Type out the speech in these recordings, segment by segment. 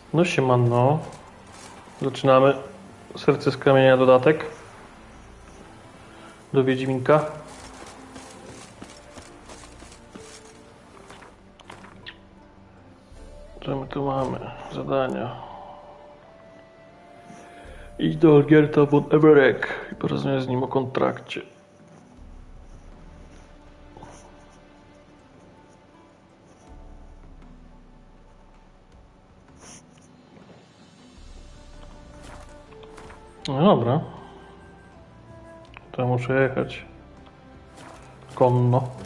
No siemano. Zaczynamy Serce z kamienia dodatek do Wiedźminka. Co my tu mamy? Zadania. Idź do Olgierta von Everec i porozmawiaj z nim o kontrakcie. No dobra. To muszę jechać konno.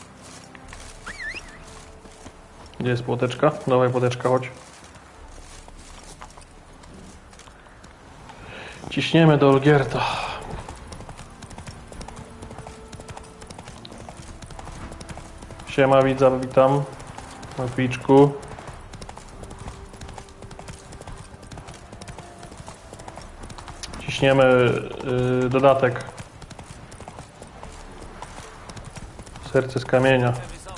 Gdzie jest płoteczka? Dawaj płoteczka, chodź. Ciśniemy do Olgierta. Siema, widza, witam na Twitchku. Ciśniemy dodatek. Serce z kamienia.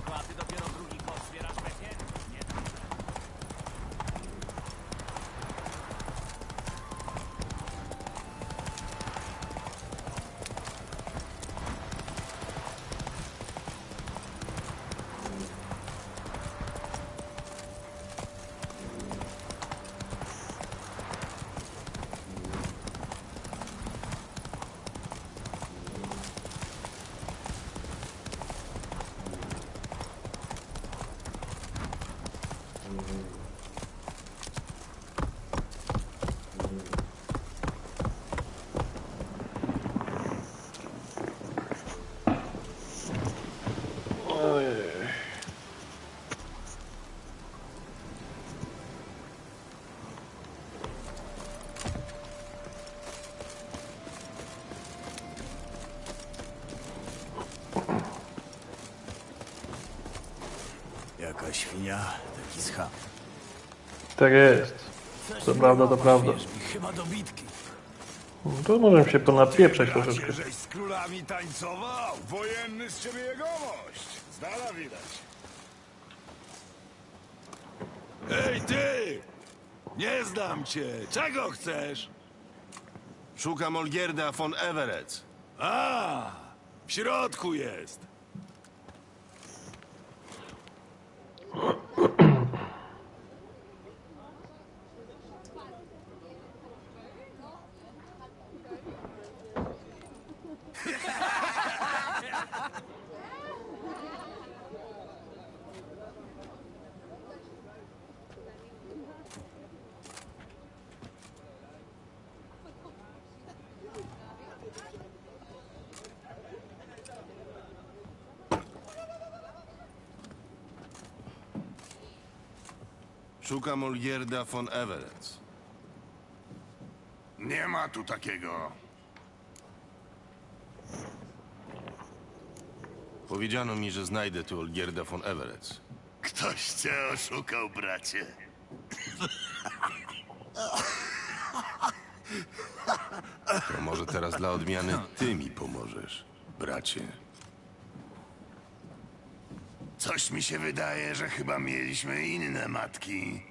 Jaka świnia, taki schab. Tak jest. To prawda, to prawda. Chyba do bitki. To możemy się ponapieprzeć troszeczkę. Żeś z królami tańcował? Wojenny z ciebie jegomość. Z dala widać. Ej, ty! Nie znam cię. Czego chcesz? Szukam Olgierda von Everec. A, w środku jest. Szukam Olgierda von Everec. Nie ma tu takiego. Powiedziano mi, że znajdę tu Olgierda von Everec. Ktoś cię oszukał, bracie. To może teraz dla odmiany ty mi pomożesz, bracie. Coś mi się wydaje, że chyba mieliśmy inne matki.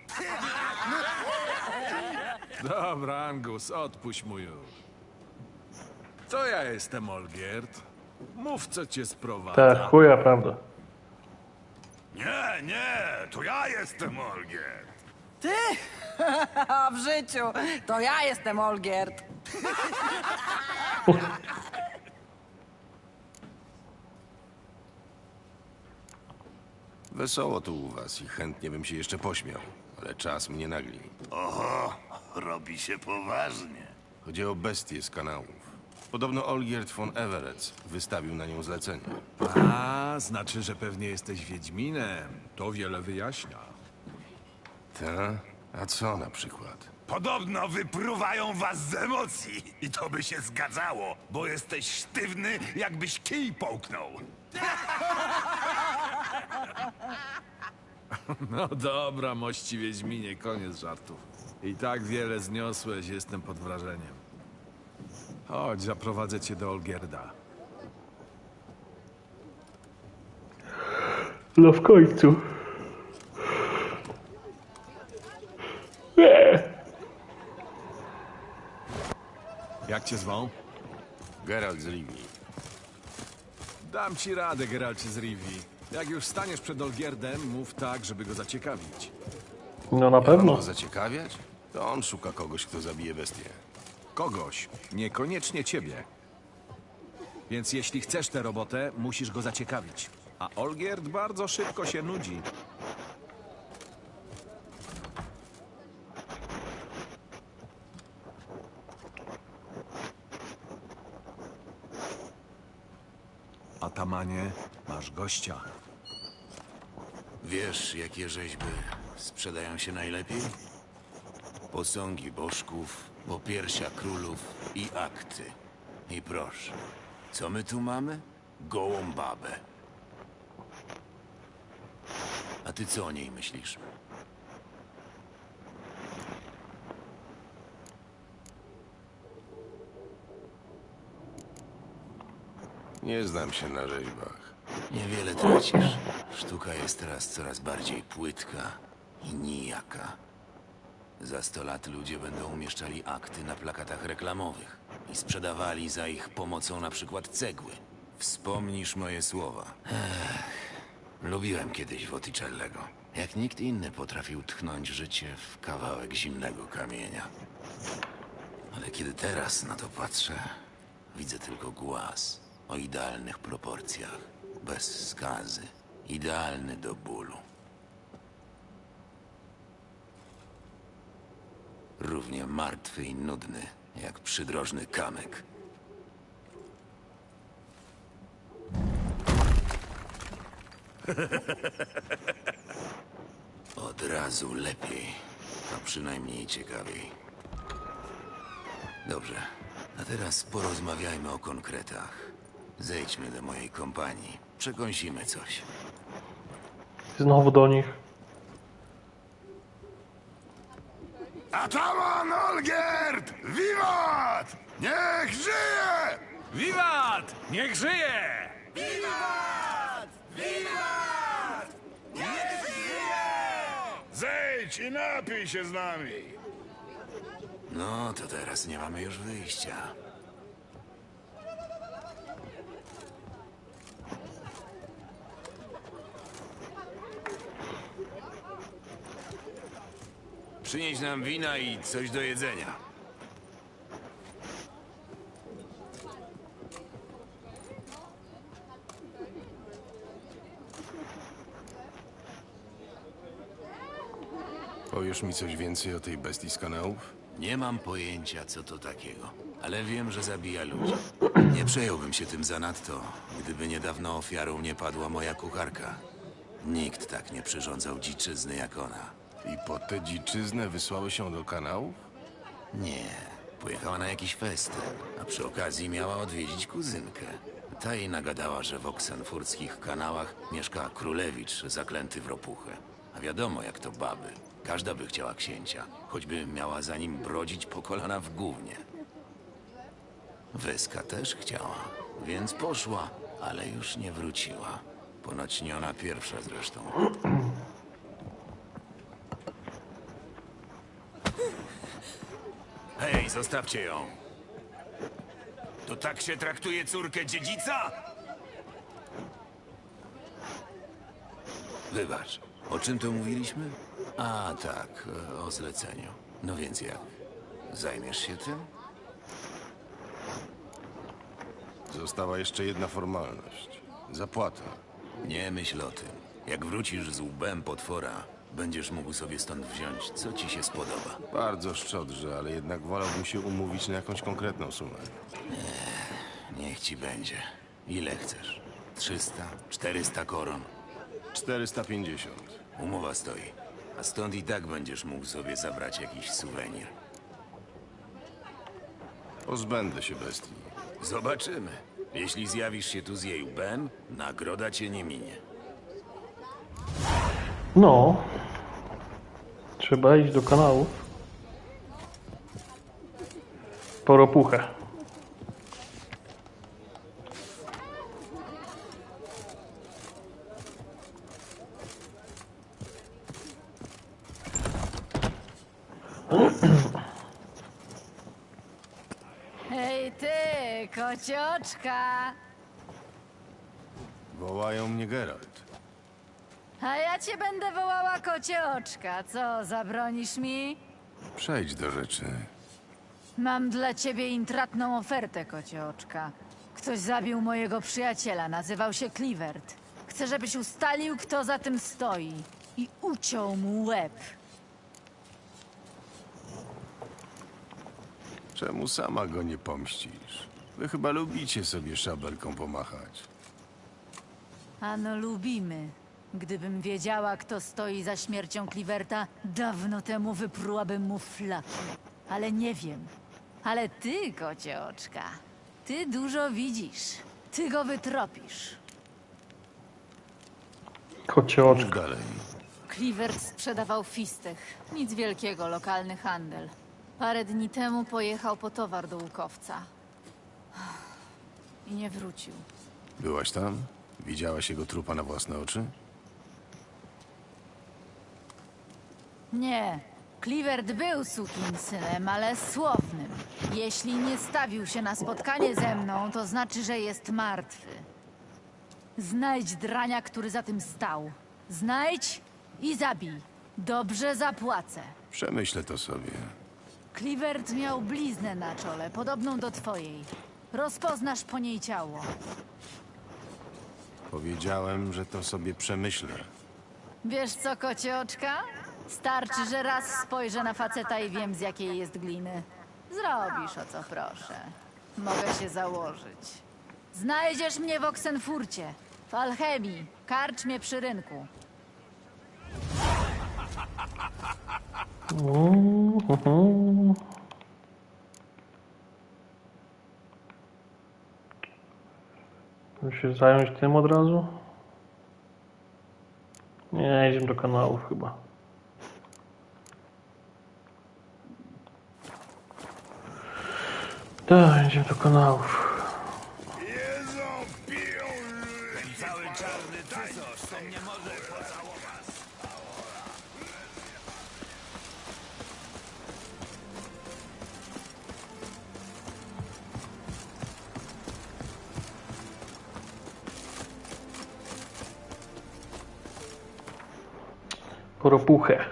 Dobra, Angus, odpuść mu już. To ja jestem Olgierd. Mów, co cię sprowadza. Tak, chuja, prawda. Nie, nie, to ja jestem Olgierd. Ty? W życiu. To ja jestem Olgierd. Wesoło tu u was i chętnie bym się jeszcze pośmiał, ale czas mnie nagli. Oho, robi się poważnie. Chodzi o bestię z kanałów. Podobno Olgierd von Everec wystawił na nią zlecenie. A, znaczy, że pewnie jesteś Wiedźminem. To wiele wyjaśnia. Ta? A co na przykład? Podobno wypruwają was z emocji. I to by się zgadzało, bo jesteś sztywny, jakbyś kij połknął. No dobra, mości Wiedźminie, koniec żartów. I tak wiele zniosłeś, jestem pod wrażeniem. Chodź, zaprowadzę cię do Olgierda. No w końcu. Jak cię zwą? Geralt z Rivii. Dam ci radę, Geralcie z Rivii. Jak już staniesz przed Olgierdem, mów tak, żeby go zaciekawić. No na On pewno. go zaciekawiać? To on szuka kogoś, kto zabije bestię. Kogoś, niekoniecznie ciebie. Więc jeśli chcesz tę robotę, musisz go zaciekawić. A Olgierd bardzo szybko się nudzi. Atamanie, masz gościa. Wiesz, jakie rzeźby sprzedają się najlepiej? Posągi bożków, popiersia królów i akty. I proszę, co my tu mamy? Gołą babę. A ty co o niej myślisz? Nie znam się na rzeźbach. Niewiele tracisz. Sztuka jest teraz coraz bardziej płytka i nijaka. Za 100 lat ludzie będą umieszczali akty na plakatach reklamowych i sprzedawali za ich pomocą na przykład cegły. Wspomnisz moje słowa. Lubiłem kiedyś Wotticellego. Jak nikt inny potrafił tchnąć życie w kawałek zimnego kamienia. Ale kiedy teraz na to patrzę, widzę tylko głaz o idealnych proporcjach, bez skazy, idealny do bólu. Równie martwy i nudny, jak przydrożny kamyk. Od razu lepiej, a przynajmniej ciekawiej. Dobrze, a teraz porozmawiajmy o konkretach. Zejdźmy do mojej kompanii, przekąsimy coś. Znowu do nich. Ataman Olgierd! Wiwat! Niech żyje! Wiwat! Niech żyje! Zejdź i napij się z nami! No, to teraz nie mamy już wyjścia. Przynieś nam wina i coś do jedzenia. Powiesz mi coś więcej o tej bestii z kanałów? Nie mam pojęcia, co to takiego, ale wiem, że zabija ludzi. Nie przejąłbym się tym zanadto, gdyby niedawno ofiarą nie padła moja kucharka. Nikt tak nie przyrządzał dziczyzny jak ona. I po tę dziczyznę wysłały się do kanałów? Nie, pojechała na jakiś festyn, a przy okazji miała odwiedzić kuzynkę. Ta jej nagadała, że w oksenfurckich kanałach mieszka królewicz zaklęty w ropuchę. A wiadomo, jak to baby. Każda by chciała księcia, choćby miała za nim brodzić po kolana w gównie. Weska też chciała, więc poszła, ale już nie wróciła. Ponoć nie ona pierwsza zresztą. Hej, zostawcie ją! To tak się traktuje córkę dziedzica? Wybacz, o czym to mówiliśmy? A, tak, o zleceniu. No więc jak? Zajmiesz się tym? Została jeszcze jedna formalność. Zapłata. Nie myśl o tym. Jak wrócisz z łbem potwora, będziesz mógł sobie stąd wziąć, co ci się spodoba. Bardzo szczodrze, ale jednak wolałbym się umówić na jakąś konkretną sumę. Niech ci będzie. Ile chcesz? 300? 400 koron? 450. Umowa stoi. A stąd i tak będziesz mógł sobie zabrać jakiś suwenir. Pozbędę się bestii. Zobaczymy. Jeśli zjawisz się tu z jej łbem, nagroda cię nie minie. No. Trzeba iść do kanałów. Po ropuchę. kocioczka! Wołają mnie Geralt. A ja cię będę wołała kocioczka. Co, zabronisz mi? Przejdź do rzeczy. Mam dla ciebie intratną ofertę, kocioczka. Ktoś zabił mojego przyjaciela, nazywał się Clivert. Chcę, żebyś ustalił, kto za tym stoi. I uciął mu łeb. Czemu sama go nie pomścisz? Wy chyba lubicie sobie szabelką pomachać. Ano lubimy. Gdybym wiedziała, kto stoi za śmiercią Cliverta, dawno temu wyprułabym mu flaki. Ale nie wiem. Ale ty, kocioczka, ty dużo widzisz. Ty go wytropisz. Kocie Mów oczka. dalej. Clivert sprzedawał fistech. Nic wielkiego, lokalny handel. Parę dni temu pojechał po towar do łukowca. I nie wrócił. Byłaś tam? Widziałaś jego trupa na własne oczy? Nie. Clivert był sukinsynem, ale słownym. Jeśli nie stawił się na spotkanie ze mną, to znaczy, że jest martwy. Znajdź drania, który za tym stał. Znajdź i zabij. Dobrze zapłacę. Przemyślę to sobie. Clivert miał bliznę na czole, podobną do twojej. Rozpoznasz po niej ciało. Powiedziałem, że to sobie przemyślę. Wiesz co, kocioczka? Starczy, że raz spojrzę na faceta i wiem, z jakiej jest gliny. Zrobisz, o co proszę. Mogę się założyć. Znajdziesz mnie w Oxenfurcie, w alchemii, karczmie przy rynku. Muszę się zająć tym od razu? Nie, idziemy do kanałów chyba. Tak, idziemy do kanałów. Jedzą, piją, ten cały czarny cysosz, to mnie może pocałować. Poropuchę.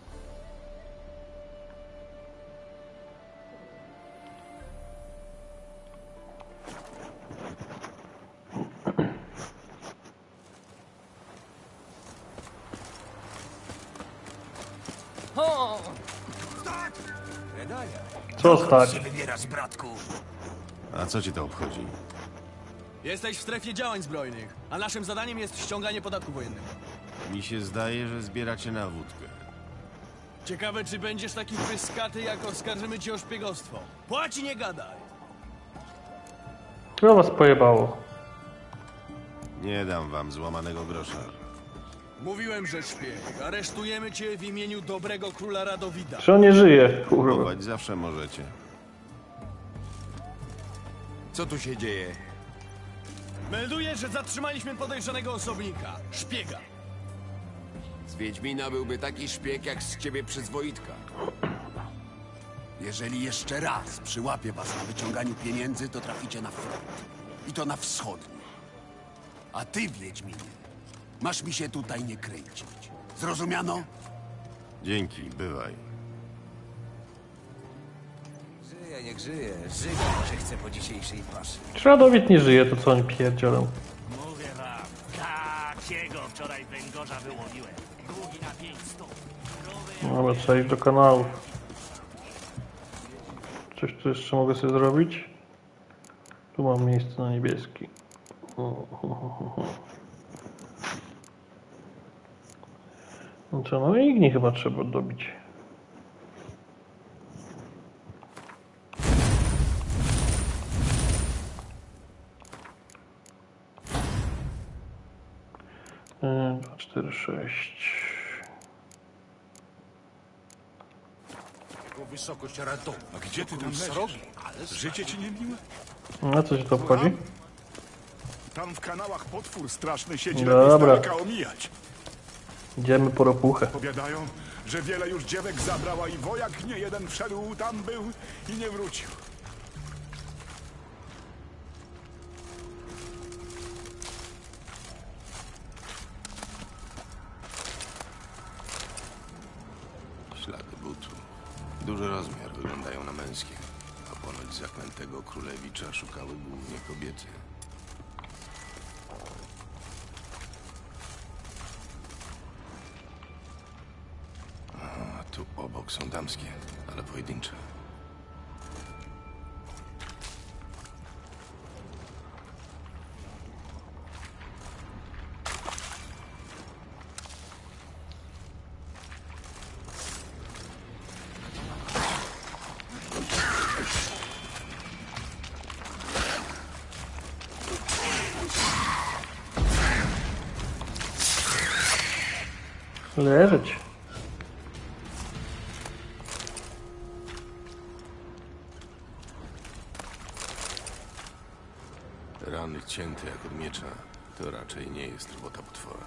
Co stać? Się wybierasz, bratku. A co cię to obchodzi? Jesteś w strefie działań zbrojnych, a naszym zadaniem jest ściąganie podatku wojennego. Mi się zdaje, że zbieracie na wódkę. Ciekawe, czy będziesz taki pyskaty, jak oskarżymy cię o szpiegostwo. Płać i nie gadaj! Co was pojebało? Nie dam wam złamanego grosza. Mówiłem, że szpieg. Aresztujemy cię w imieniu dobrego króla Radowida. Że on nie żyje, kurwa. Chować zawsze możecie. Co tu się dzieje? Melduję, że zatrzymaliśmy podejrzanego osobnika. Szpiega. Z Wiedźmina byłby taki szpieg jak z ciebie przyzwoitka. Jeżeli jeszcze raz przyłapię was na wyciąganiu pieniędzy, to traficie na front. I to na wschodni. A ty, Wiedźminie, masz mi się tutaj nie kręcić. Zrozumiano? Dzięki, bywaj. Żyje, niech żyje. Żyje, że chce po dzisiejszej paszy. Czy Radowid nie żyje, to co oni pierdzielą? Mówię wam, takiego wczoraj węgorza wyłowiłem. Długi na 500. Dobra, trzeba iść do kanałów. Coś tu jeszcze mogę sobie zrobić? Tu mam miejsce na niebieski. No co, no igni chyba trzeba dobić. Dwa, 4, 6. Wysokość Radom. A gdzie ty tam srogi? Życie ci nie miłe? No co się to obchodzi? Tam w kanałach potwór straszny siedzi, Dobra. lepiej z daleka omijać. Idziemy po ropuchę. Powiadają, że wiele już dziewek zabrała i wojak nie jeden wszedł tam był i nie wrócił. Ślady butów. Duży rozmiar, wyglądają na męskie. A ponoć zaklętego królewicza szukały głównie kobiety. A tu obok są damskie, ale pojedyncze. Leżeć. Rany cięte jak od miecza. To raczej nie jest robota potwora.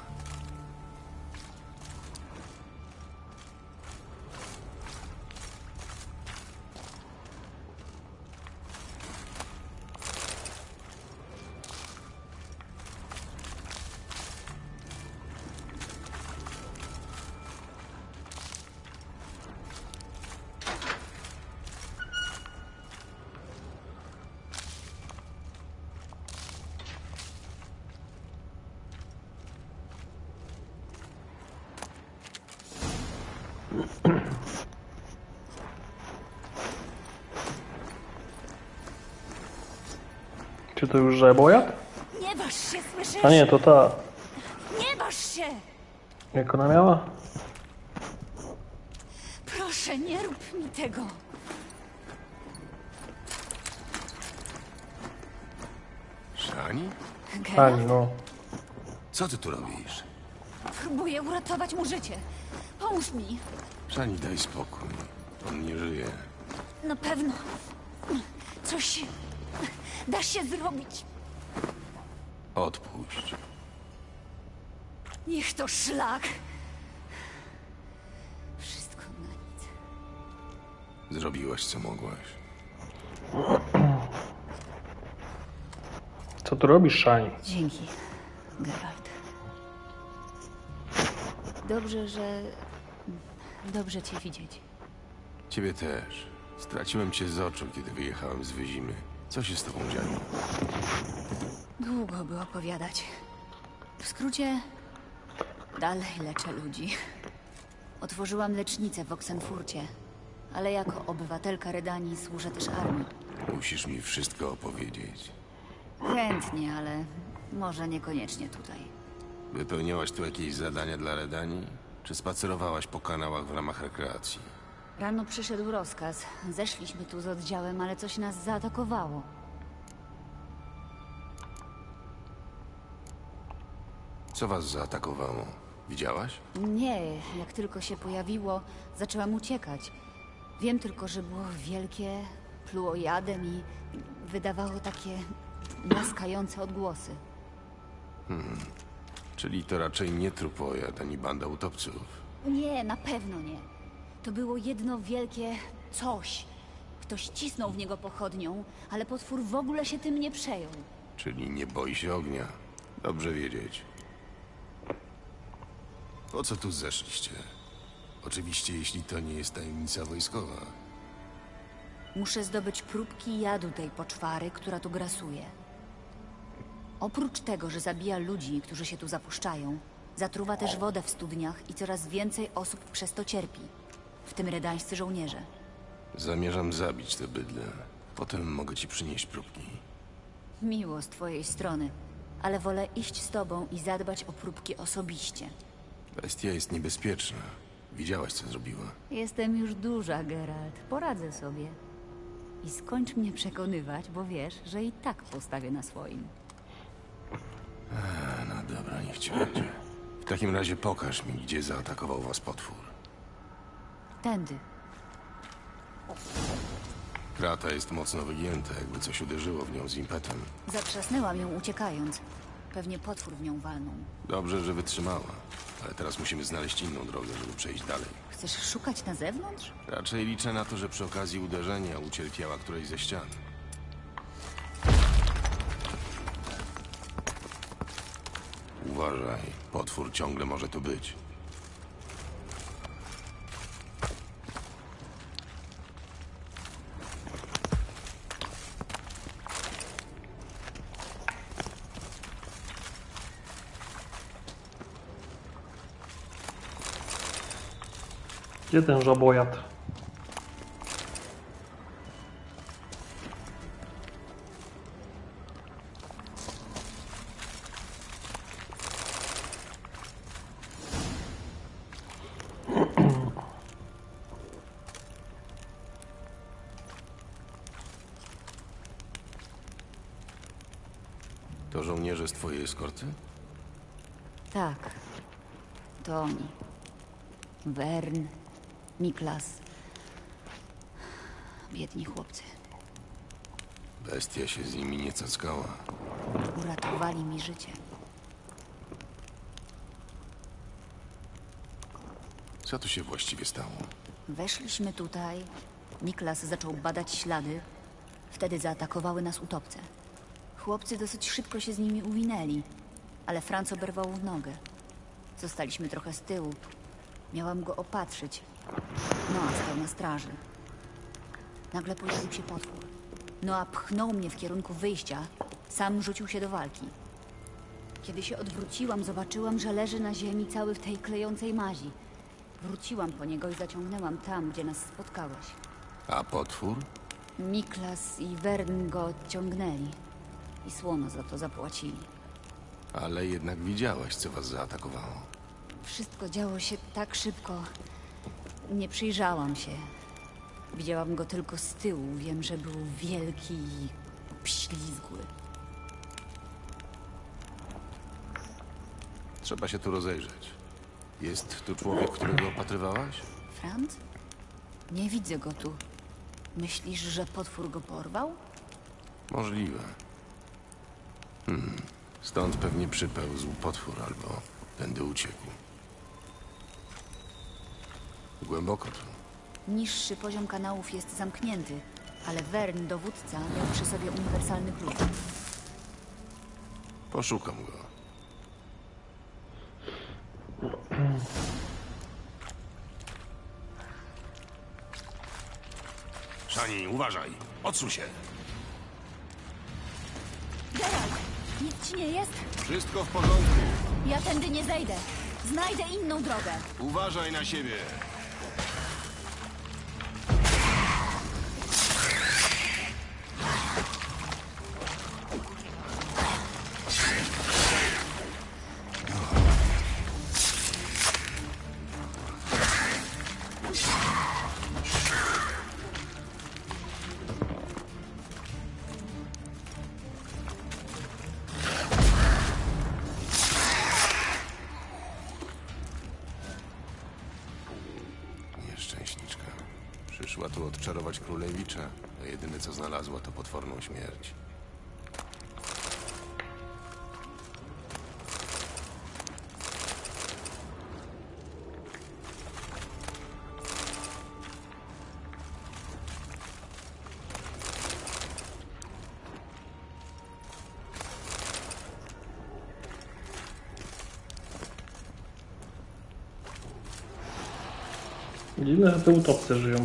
Czy to już żebojad? Nie waż się, słyszysz? A nie, to ta. Nie waż się! Jak ona miała? Proszę, nie rób mi tego. Szani? Ani, no. Co ty tu robisz? Próbuję uratować mu życie. Pomóż mi. Szani, daj spokój. On nie żyje. Na pewno. Coś da się zrobić. Odpuść. Niech to szlak. Wszystko na nic. Zrobiłaś, co mogłaś. Co tu robisz, Shani? Dzięki, Geralt. Dobrze cię widzieć. Ciebie też. Straciłem cię z oczu, kiedy wyjechałem z Wyzimy. Co się z tobą działo? Długo by opowiadać. W skrócie, dalej leczę ludzi. Otworzyłam lecznicę w Oxenfurcie, ale jako obywatelka Redanii służę też armii. Musisz mi wszystko opowiedzieć. Chętnie, ale może niekoniecznie tutaj. Wypełniałaś tu jakieś zadania dla Redanii? Czy spacerowałaś po kanałach w ramach rekreacji? Rano przyszedł rozkaz. Zeszliśmy tu z oddziałem, ale coś nas zaatakowało. Co was zaatakowało? Widziałaś? Nie, jak tylko się pojawiło, zaczęłam uciekać. Wiem tylko, że było wielkie, pluło jadem i wydawało takie naskające odgłosy. Czyli to raczej nie trupojad ani banda utopców. Nie, na pewno nie. To było jedno wielkie coś. Ktoś cisnął w niego pochodnią, ale potwór w ogóle się tym nie przejął. Czyli nie boi się ognia. Dobrze wiedzieć. Po co tu zeszliście? Oczywiście, jeśli to nie jest tajemnica wojskowa. Muszę zdobyć próbki jadu tej poczwary, która tu grasuje. Oprócz tego, że zabija ludzi, którzy się tu zapuszczają, zatruwa też wodę w studniach i coraz więcej osób przez to cierpi. W tym redańscy żołnierze. Zamierzam zabić te bydle. Potem mogę ci przynieść próbki. Miło z twojej strony, ale wolę iść z tobą i zadbać o próbki osobiście. Bestia jest niebezpieczna. Widziałaś, co zrobiła. Jestem już duża, Geralt. Poradzę sobie. I skończ mnie przekonywać, bo wiesz, że i tak postawię na swoim. No dobra, niech ci będzie. W takim razie pokaż mi, gdzie zaatakował was potwór. Tędy. Krata jest mocno wygięta, jakby coś uderzyło w nią z impetem. Zatrzasnęłam ją uciekając. Pewnie potwór w nią walnął. Dobrze, że wytrzymała. Ale teraz musimy znaleźć inną drogę, żeby przejść dalej. Chcesz szukać na zewnątrz? Raczej liczę na to, że przy okazji uderzenia ucierpiała którejś ze ścian. Uważaj, potwór ciągle może tu być. Gdzie ten żabojad? To żołnierze z twojej eskorty? Tak. To oni. Wern, Niklas. Biedni chłopcy. Bestia się z nimi nie cackała. Uratowali mi życie. Co tu się właściwie stało? Weszliśmy tutaj. Niklas zaczął badać ślady. Wtedy zaatakowały nas utopce. Chłopcy dosyć szybko się z nimi uwinęli, ale Franz oberwał w nogę. Zostaliśmy trochę z tyłu. Miałam go opatrzyć. Noa stał na straży. Nagle pojawił się potwór. Noa pchnął mnie w kierunku wyjścia. Sam rzucił się do walki. Kiedy się odwróciłam, zobaczyłam, że leży na ziemi cały w tej klejącej mazi. Wróciłam po niego i zaciągnęłam tam, gdzie nas spotkałeś. A potwór? Niklas i Wern go odciągnęli. I słono za to zapłacili. Ale jednak widziałaś, co was zaatakowało. Wszystko działo się tak szybko. Nie przyjrzałam się. Widziałam go tylko z tyłu. Wiem, że był wielki i obślizgły. Trzeba się tu rozejrzeć. Jest tu człowiek, którego opatrywałaś? Franz? Nie widzę go tu. Myślisz, że potwór go porwał? Możliwe. Stąd pewnie przypełzł potwór albo tędy uciekł. Głęboko tu. Niższy poziom kanałów jest zamknięty, ale Wern, dowódca, miał przy sobie uniwersalny klucz. Poszukam go. Szani, uważaj. Odsuń się. Geralt! Nic ci nie jest? Wszystko w porządku. Ja tędy nie zejdę. Znajdę inną drogę. Uważaj na siebie. Nieszczęśniczka. Przyszła tu odczarować królewicza, a jedyne co znalazła to potworną śmierć. Dziwne, że te utopce żyją.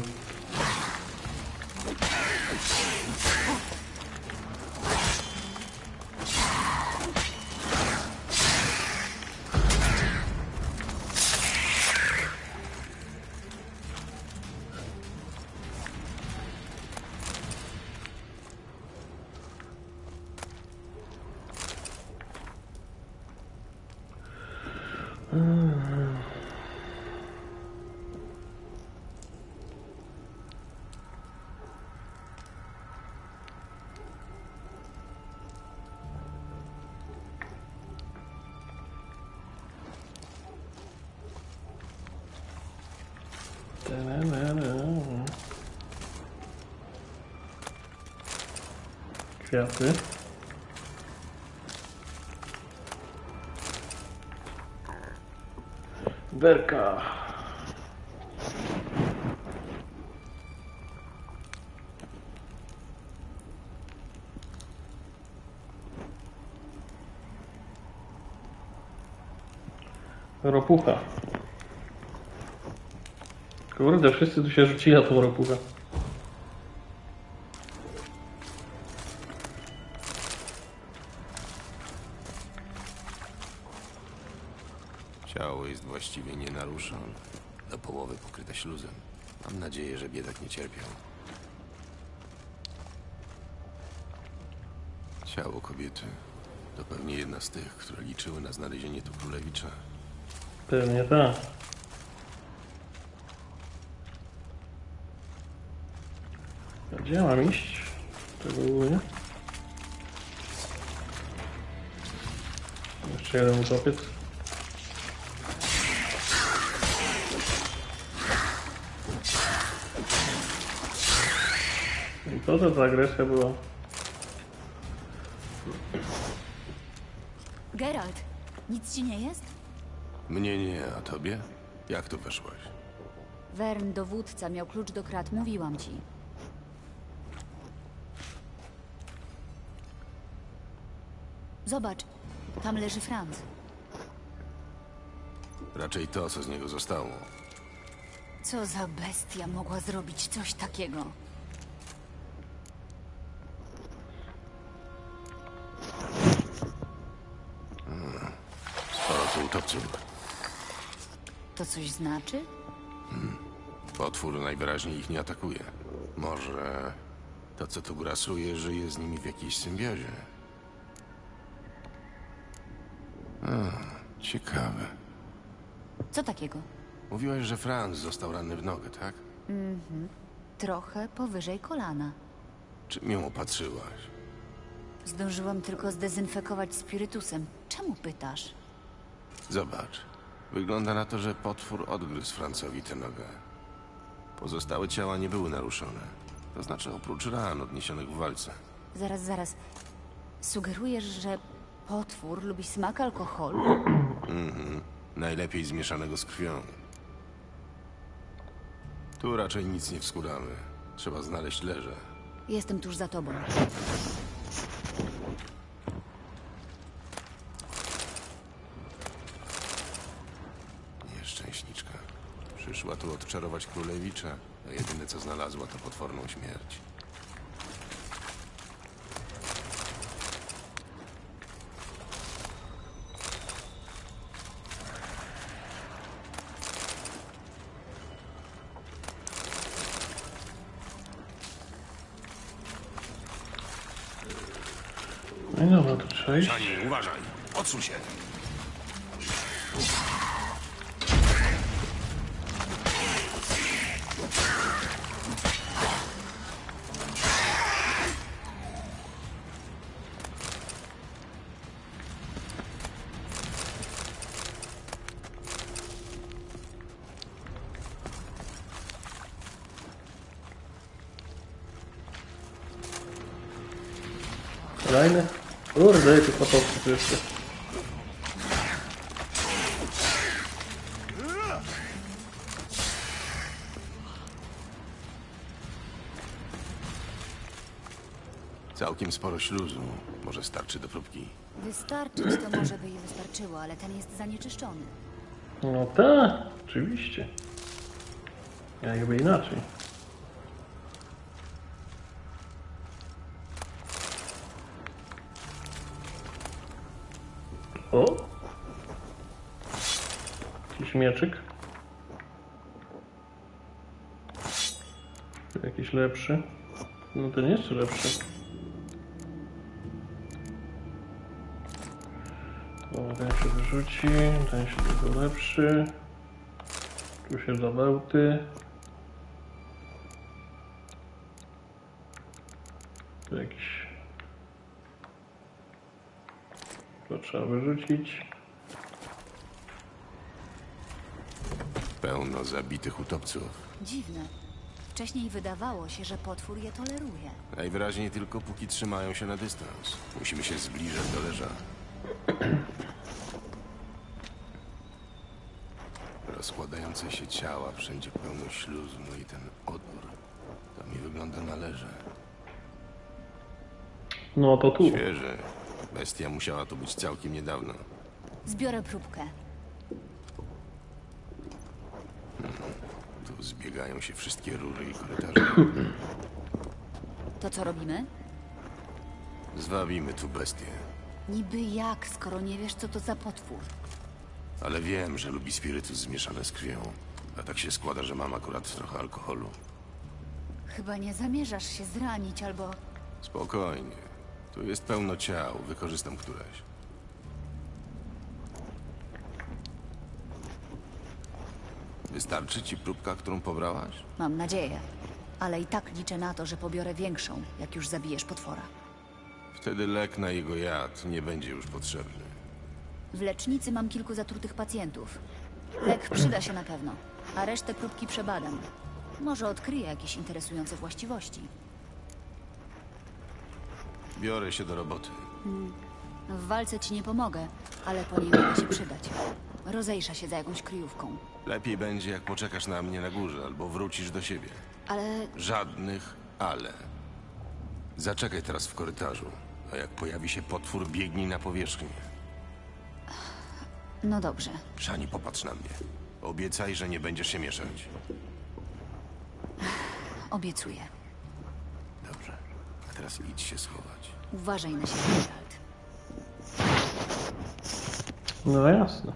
Kwiaty. Berka. Ropucha. Kurde, wszyscy tu się rzucili na tą ropuchę. Ciało jest właściwie nienaruszone. połowy pokryte śluzem. Mam nadzieję, że biedak nie cierpiał. Ciało kobiety to pewnie jedna z tych, które liczyły na znalezienie tu królewicza. Pewnie tak. A gdzie ja mam iść? Tego nie? Jeszcze jeden utopiec. I to ta agresja była. Geralt, nic ci nie jest? Mnie nie, a tobie? Jak tu weszłaś? Wern, dowódca, miał klucz do krat, mówiłam ci. Zobacz, tam leży Franz. Raczej to, co z niego zostało. Co za bestia mogła zrobić coś takiego? Sporo tu utopców. To coś znaczy? Potwór najwyraźniej ich nie atakuje. Może to, co tu grasuje, żyje z nimi w jakiejś symbiozie. Ciekawe. Co takiego? Mówiłaś, że Franz został ranny w nogę, tak? Trochę powyżej kolana. Czym ją opatrzyłaś? Zdążyłam tylko zdezynfekować spirytusem. Czemu pytasz? Zobacz. Wygląda na to, że potwór odgryzł Francowi tę nogę. Pozostałe ciała nie były naruszone. To znaczy oprócz ran odniesionych w walce. Zaraz. Sugerujesz, że potwór lubi smak alkoholu? Najlepiej zmieszanego z krwią. Tu raczej nic nie wskóramy. Trzeba znaleźć leże. Jestem tuż za tobą. Nieszczęśniczka. Przyszła tu odczarować królewicza, a jedyne co znalazła to potworną śmierć. No i dobra, to trzeba iść. Szani, uważaj! Odsuń się! Kolejny? Kurde, tu potopki tu jeszcze. Całkiem sporo śluzu. Może starczy do próbki. Wystarczyć to może by jej wystarczyło, ale ten jest zanieczyszczony. No tak, oczywiście. Jakby inaczej. O! Jakiś mieczyk. Jakiś lepszy. No ten jeszcze lepszy. O, ten się wyrzuci, ten się tylko lepszy. Tu się da bełty. Tu jakiś... To trzeba wyrzucić. Pełno zabitych utopców. Dziwne. Wcześniej wydawało się, że potwór je toleruje. Najwyraźniej tylko póki trzymają się na dystans. Musimy się zbliżać do leża. Rozkładające się ciała, wszędzie pełno śluzu, no i ten odór. To mi wygląda na leże. No to tu. Świeże. Bestia musiała tu być całkiem niedawno. Zbiorę próbkę. Tu zbiegają się wszystkie rury i korytarze. To co robimy? Zwabimy tu bestię. Niby jak, skoro nie wiesz, co to za potwór? Ale wiem, że lubi spirytus zmieszane z krwią. A tak się składa, że mam akurat trochę alkoholu. Chyba nie zamierzasz się zranić albo... Spokojnie. Tu jest pełno ciał. Wykorzystam któreś. Wystarczy ci próbka, którą pobrałaś? Mam nadzieję. Ale i tak liczę na to, że pobiorę większą, jak już zabijesz potwora. Wtedy lek na jego jad nie będzie już potrzebny. W lecznicy mam kilku zatrutych pacjentów. Lek przyda się na pewno, a resztę próbki przebadam. Może odkryję jakieś interesujące właściwości. Biorę się do roboty. W walce ci nie pomogę, ale po niej mogę się przydać. Rozejrza się za jakąś kryjówką. Lepiej będzie, jak poczekasz na mnie na górze, albo wrócisz do siebie. Ale Żadnych ale. Zaczekaj teraz w korytarzu, a jak pojawi się potwór, biegnij na powierzchnię. no dobrze. Szani, popatrz na mnie. Obiecaj, że nie będziesz się mieszać. Obiecuję. Dobrze. A teraz idź się schować. Uważaj na siebie, Geralt. No jasne.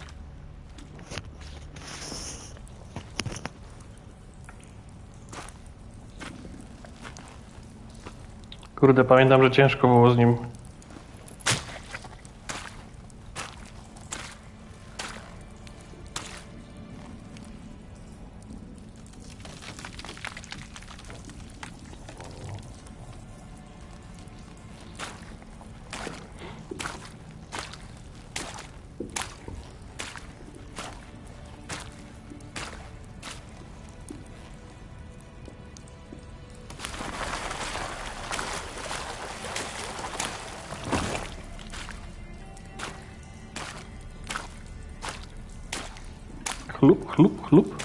Kurde, pamiętam, że ciężko było z nim. Chlup, chlup, chlup.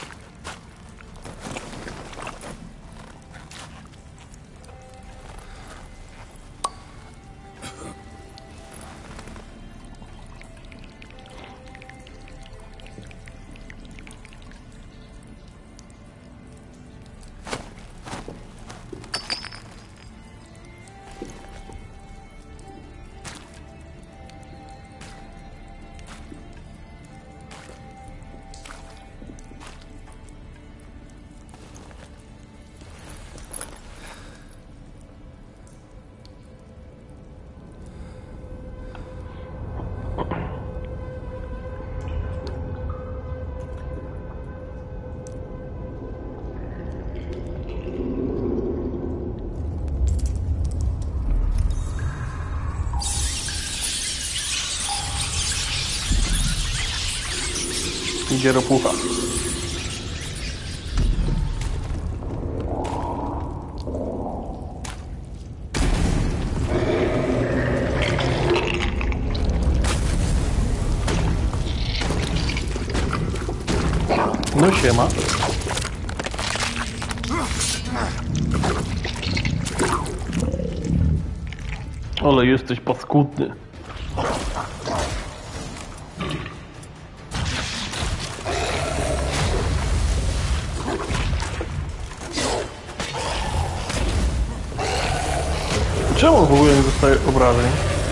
Idzie ropucha. No siema. Ale jesteś paskudny. Czemu w ogóle nie dostaje obrażeń?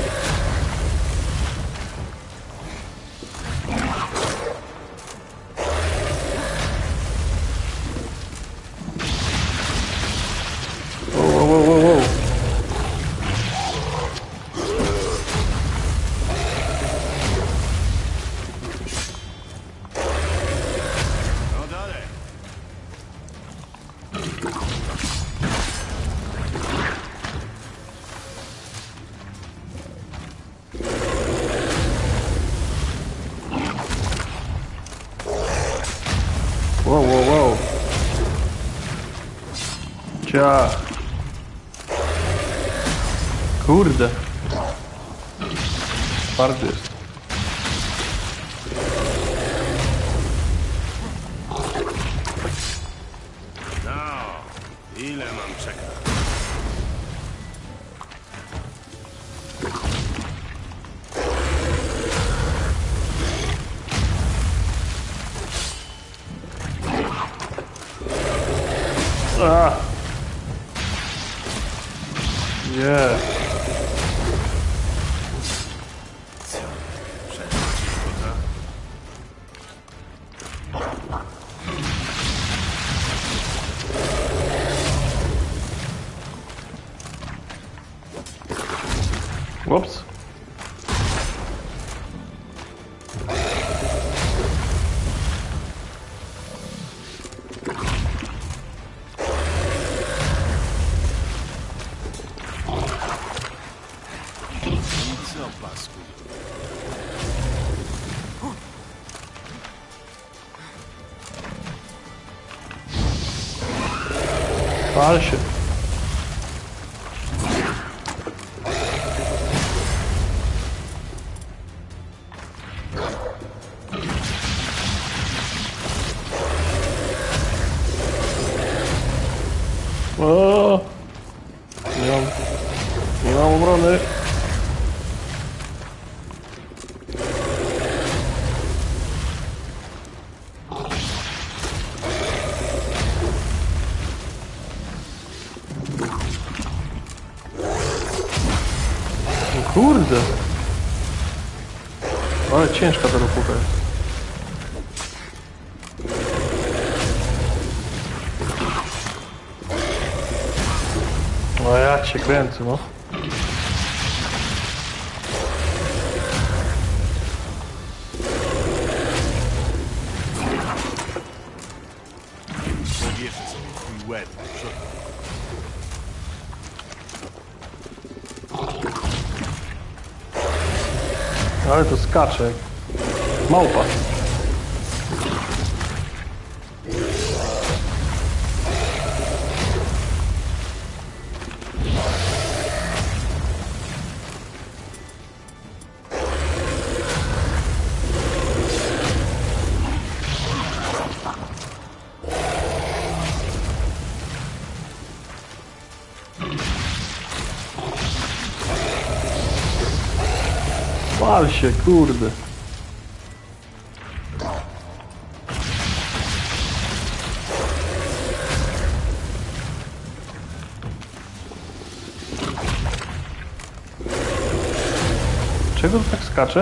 Wow. No dalej. Wow. Ciach. Kurde. Twardy jest. No, ile mam czekać? Nie. Ups. Co, pasku? Pal się. O! Nie mam obrony. O kurde. Ale ciężka ta ropucha jest. No ja cię kręcę, no. Powieszę sobie twój łeb do przodu. Ale to skacze. Małpa. Pal się, kurde. Czego to tak skacze?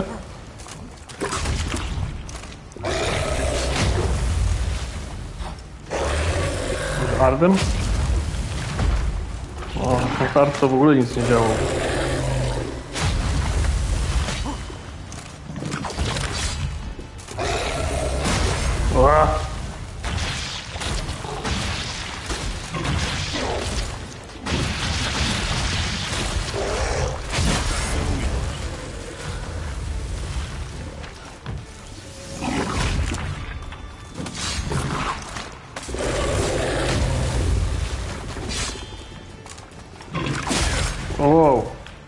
Z Ardem? O, ten Ard to w ogóle nic nie działo. Ła. Wow.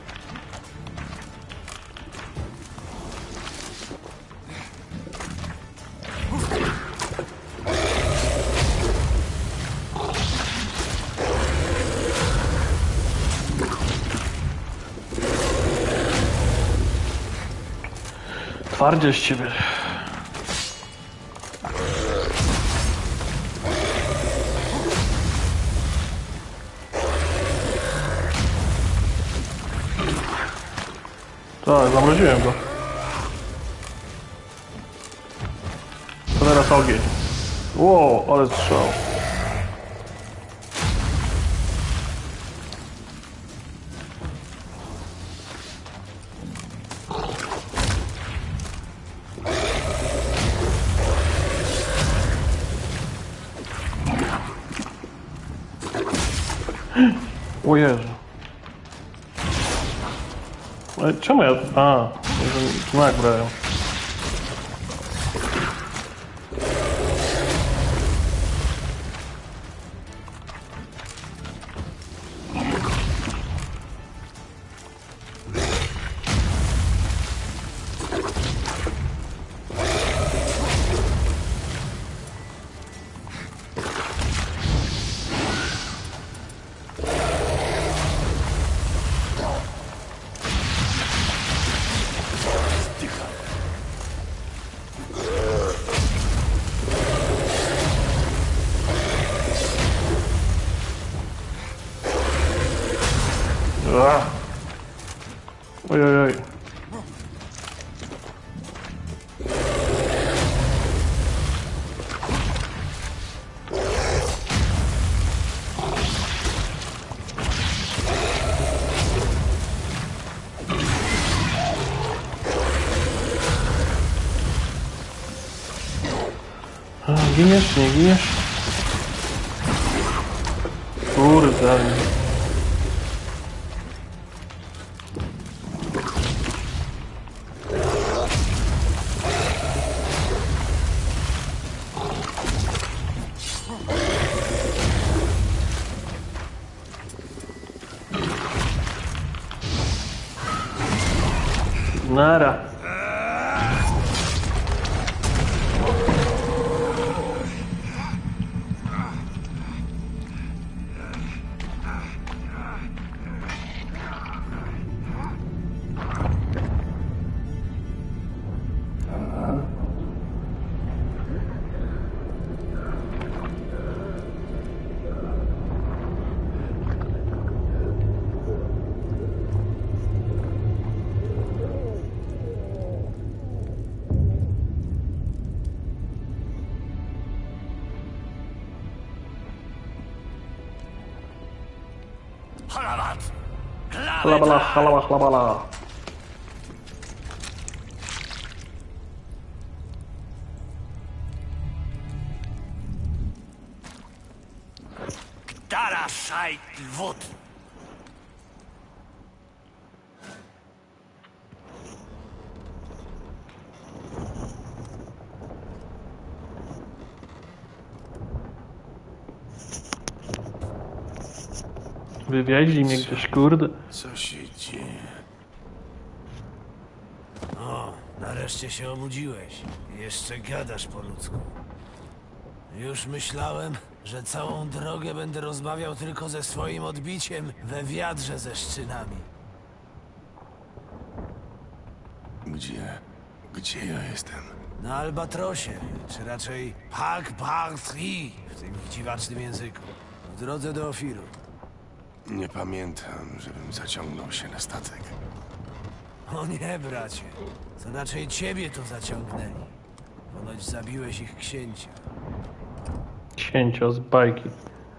Twardzie z ciebie. Tak, zamroziłem go. To teraz ogień. Wow, ale strzał. O Jezu. Ale czemu ja... A, znak brałem. Oj, oj, oj. giniesz, nie giniesz. Kurde. Nara. Halabat! Chlabala, chlabala, chlabala. Dara szajt wód! Wywieźli mnie gdzieś, kurde. Co się dzieje? O, nareszcie się obudziłeś. Jeszcze gadasz po ludzku. Już myślałem, że całą drogę będę rozmawiał tylko ze swoim odbiciem we wiadrze ze szczynami. Gdzie ja jestem? Na Albatrosie, czy raczej Pak Bartri w tym ich dziwacznym języku. W drodze do Ofiru. Nie pamiętam, żebym zaciągnął się na statek. O nie, bracie. To raczej ciebie tu zaciągnęli. Ponoć zabiłeś ich księcia. Księcia z bajki.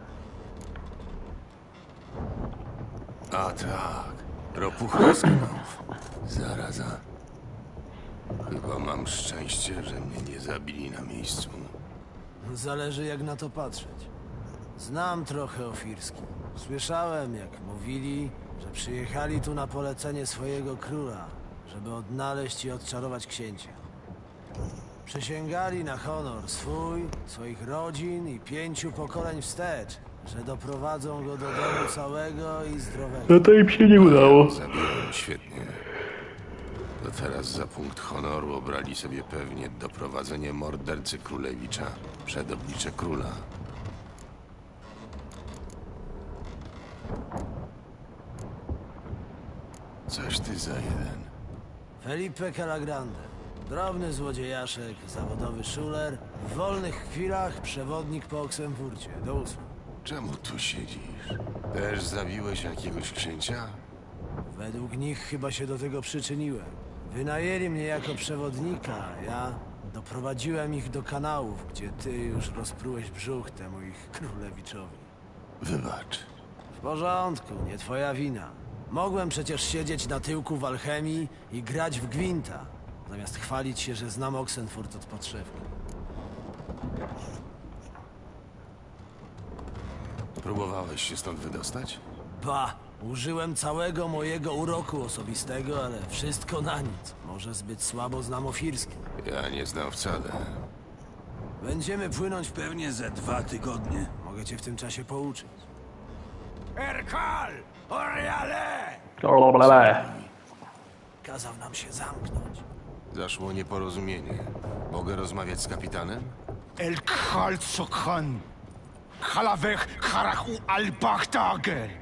A tak, ropucha skanów. Zaraza. Chyba mam szczęście, że mnie nie zabili na miejscu. Zależy jak na to patrzeć. Znam trochę Ofirski. Słyszałem, jak mówili, że przyjechali tu na polecenie swojego króla, żeby odnaleźć i odczarować księcia. Przysięgali na honor swój, swoich rodzin i 5 pokoleń wstecz, że doprowadzą go do domu całego i zdrowego. No to im się nie udało. Zabiłem świetnie. To teraz za punkt honoru obrali sobie pewnie doprowadzenie mordercy królewicza przed oblicze króla. Coś ty za jeden. Felipe Calagrande. Drobny złodziejaszek, zawodowy szuler, w wolnych chwilach przewodnik po Oksenfurcie. Do usług. Czemu tu siedzisz? Też zabiłeś jakiegoś księcia? Według nich chyba się do tego przyczyniłem. Wynajęli mnie jako przewodnika, a ja doprowadziłem ich do kanałów, gdzie ty już rozprułeś brzuch temu ich królewiczowi. Wybacz. W porządku, nie twoja wina. Mogłem przecież siedzieć na tyłku w alchemii i grać w gwinta, zamiast chwalić się, że znam Oxenfurt od podszewki. Próbowałeś się stąd wydostać? Ba, użyłem całego mojego uroku osobistego, ale wszystko na nic. Może zbyt słabo znam Ofirski. Ja nie znam wcale. Będziemy płynąć pewnie ze 2 tygodnie. Mogę cię w tym czasie pouczyć. Erkal! Oriale! Kazał nam się zamknąć. Zaszło nieporozumienie. Mogę rozmawiać z kapitanem? El Khal Sokhan! Khalavech Kharachu al-Bakhtager!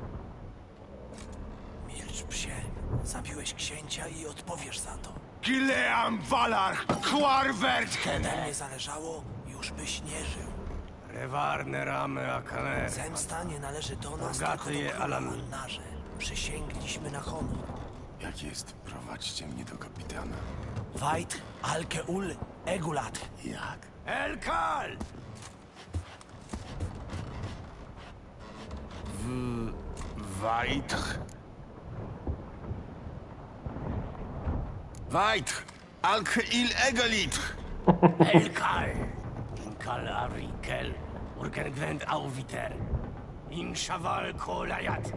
Milcz, psie. Zabiłeś księcia i odpowiesz za to. Gileam Valar Kwarvertken! Gdyby nie zależało, już byś nie żył. Rewarne ramy akane. Zemsta nie należy do nas, Bogaty tylko do je króla Alan. Annarze. Przysięgliśmy na honor. Jak jest? Prowadźcie mnie do kapitana. Wajt, Alkeul, Egulat. Jak? El Khal! Weitch. Weitch! Alk il Egolit! El Khal! Kal Arikel, Urgergwend Auwiter, Inshawal Kolayat.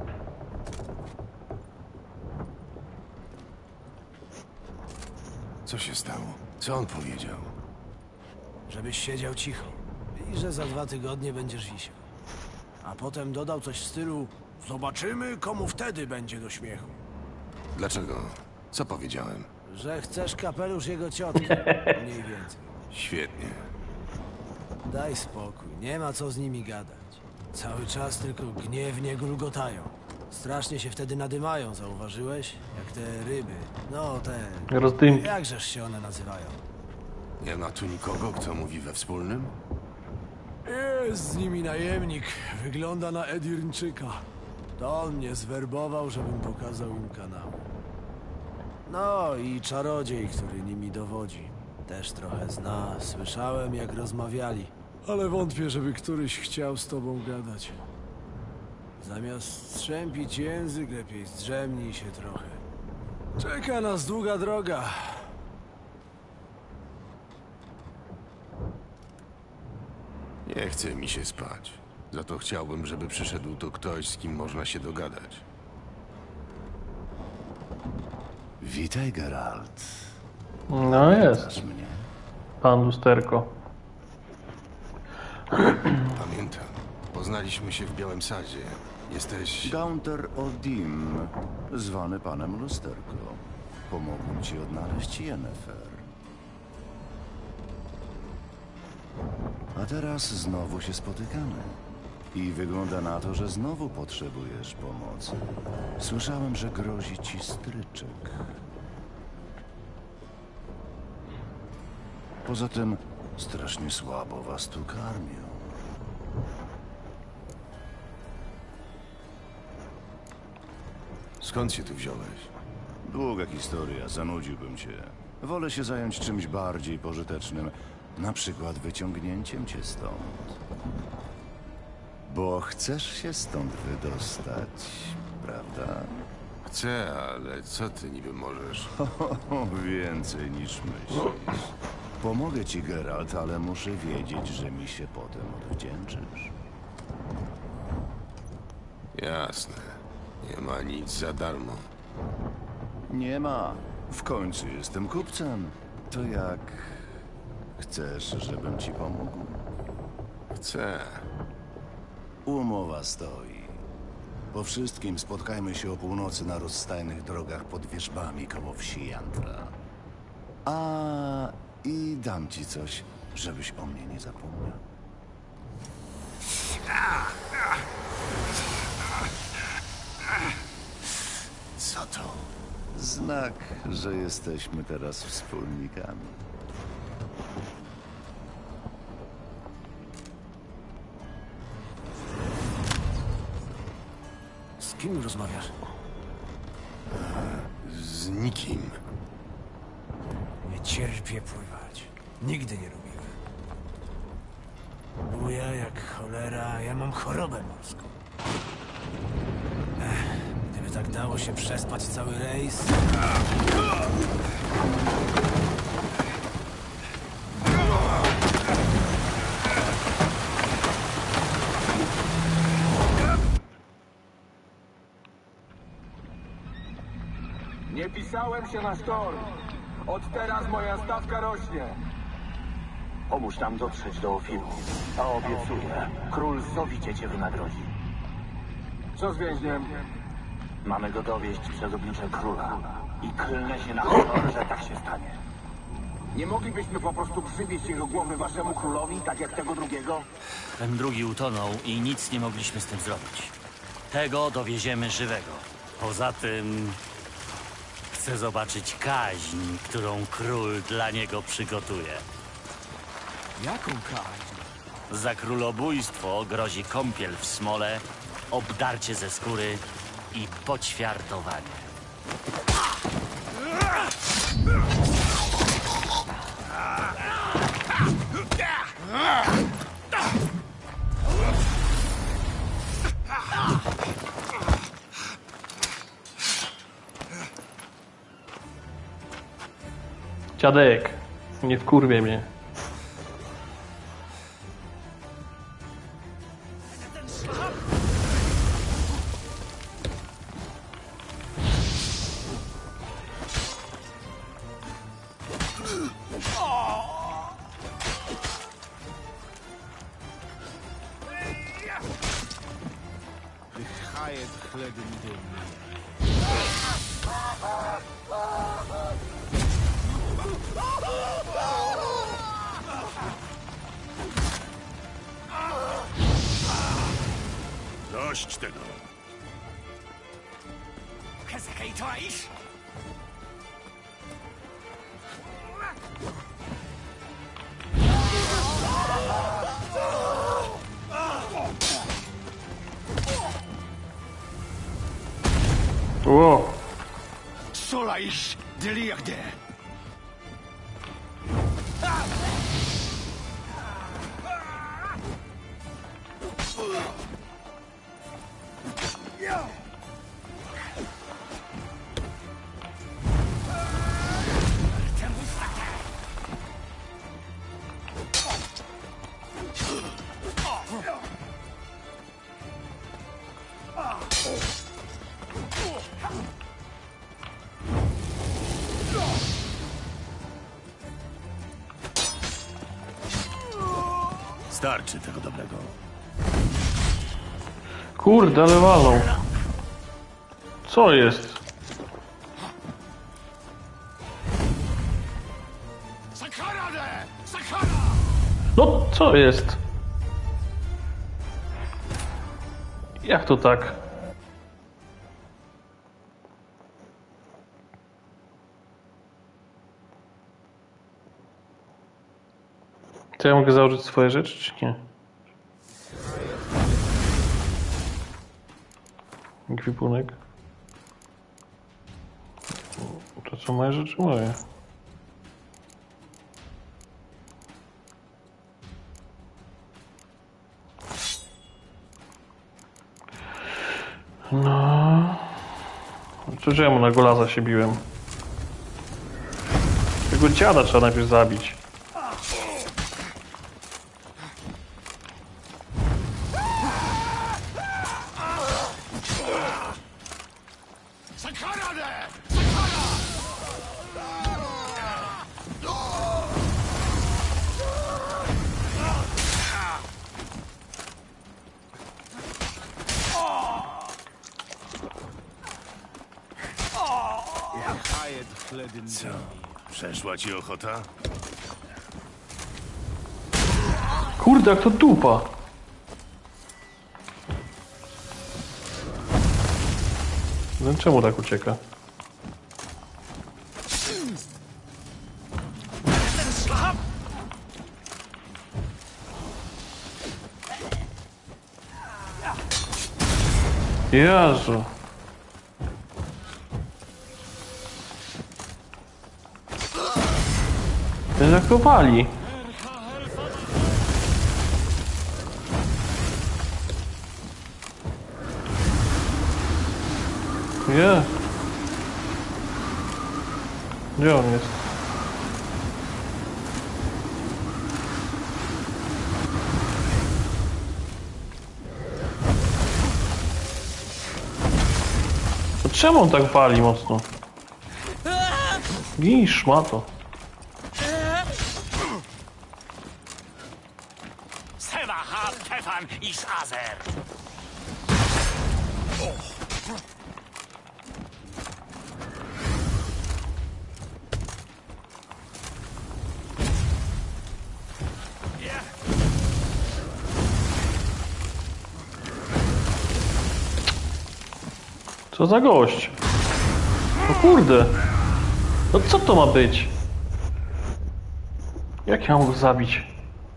Co się stało? Co on powiedział? Żebyś siedział cicho i że za 2 tygodnie będziesz wisiał. A potem dodał coś w stylu: zobaczymy, komu wtedy będzie do śmiechu. Dlaczego? Co powiedziałem? Że chcesz kapelusz jego ciotki. Mniej więcej. Świetnie. Daj spokój, nie ma co z nimi gadać. Cały czas tylko gniewnie gulgotają. Strasznie się wtedy nadymają, zauważyłeś? Jak te ryby. No te... Rozdymki. Jakżeż się one nazywają? Nie ma tu nikogo, kto mówi we wspólnym? Jest z nimi najemnik. Wygląda na Edirnczyka. To on mnie zwerbował, żebym pokazał im kanały. No i czarodziej, który nimi dowodzi. Też trochę zna. Słyszałem, jak rozmawiali. Ale wątpię, żeby któryś chciał z tobą gadać. Zamiast strzępić język, lepiej zdrzemnij się trochę. Czeka nas długa droga. Nie chce mi się spać. Za to chciałbym, żeby przyszedł tu ktoś, z kim można się dogadać. Witaj, Geralt. No jest. Znasz mnie? Pan Lusterko. Pamiętam. Poznaliśmy się w Białym Sadzie. Jesteś... Gaunter Odim, zwany panem Lusterko. Pomógł ci odnaleźć Yennefer. A teraz znowu się spotykamy. I wygląda na to, że znowu potrzebujesz pomocy. Słyszałem, że grozi ci stryczek. Poza tym strasznie słabo was tu karmią. Skąd się tu wziąłeś? Długa historia, zanudziłbym cię. Wolę się zająć czymś bardziej pożytecznym. Na przykład wyciągnięciem cię stąd. Bo chcesz się stąd wydostać, prawda? Chcę, ale co ty niby możesz? Więcej niż myślisz. Pomogę ci, Geralt, ale muszę wiedzieć, że mi się potem odwdzięczysz. Jasne. Nie ma nic za darmo. Nie ma. W końcu jestem kupcem. To jak... Chcesz, żebym ci pomógł? Chcę. Umowa stoi. Po wszystkim spotkajmy się o północy na rozstajnych drogach pod wierzbami koło wsi Jantra. I dam ci coś, żebyś o mnie nie zapomniał. Co to? Znak, że jesteśmy teraz wspólnikami. Z kim rozmawiasz? Z nikim. Nie cierpię pływać. Nigdy nie lubiłem. Buja jak cholera, ja mam chorobę morską. Gdyby tak dało się przespać cały rejs... Nie pisałem się na sztorm. Od teraz moja stawka rośnie. Pomóż nam dotrzeć do Ofiru. A obiecuję, król sowicie cię wynagrodzi. Co z więźniem? Mamy go dowieść przed oblicze króla. I klnę się na honor, że tak się stanie. Nie moglibyśmy po prostu przywieźć jego głowy waszemu królowi, tak jak tego drugiego? Ten drugi utonął i nic nie mogliśmy z tym zrobić. Tego dowieziemy żywego. Poza tym... Chcę zobaczyć kaźń, którą król dla niego przygotuje. Jaką kaźń? Za królobójstwo grozi kąpiel w smole, obdarcie ze skóry i poćwiartowanie. Dziadek, nie wkurwie mnie. Wychaje chledy dymny. Dość tego. Ło! Solaish delirde. Starczy tego dobrego. Kurde, ale walą. Co jest? No, co jest? Jak to tak? To ja mogę założyć swoje rzeczy, czy nie? Ekwipunek. To są moje rzeczy? Moje. No. Czemu na Golaza się biłem? Tego dziada trzeba najpierw zabić. Co? Przeszła ci ochota? Kurde, jak to dupa. No czemu tak ucieka? Jezu. Jak to wali? Nie. Gdzie on jest? To czemu on tak wali mocno? Gin szmato. Iż Azer. Co za gość? O kurde. No co to ma być? Jak ja mam go zabić?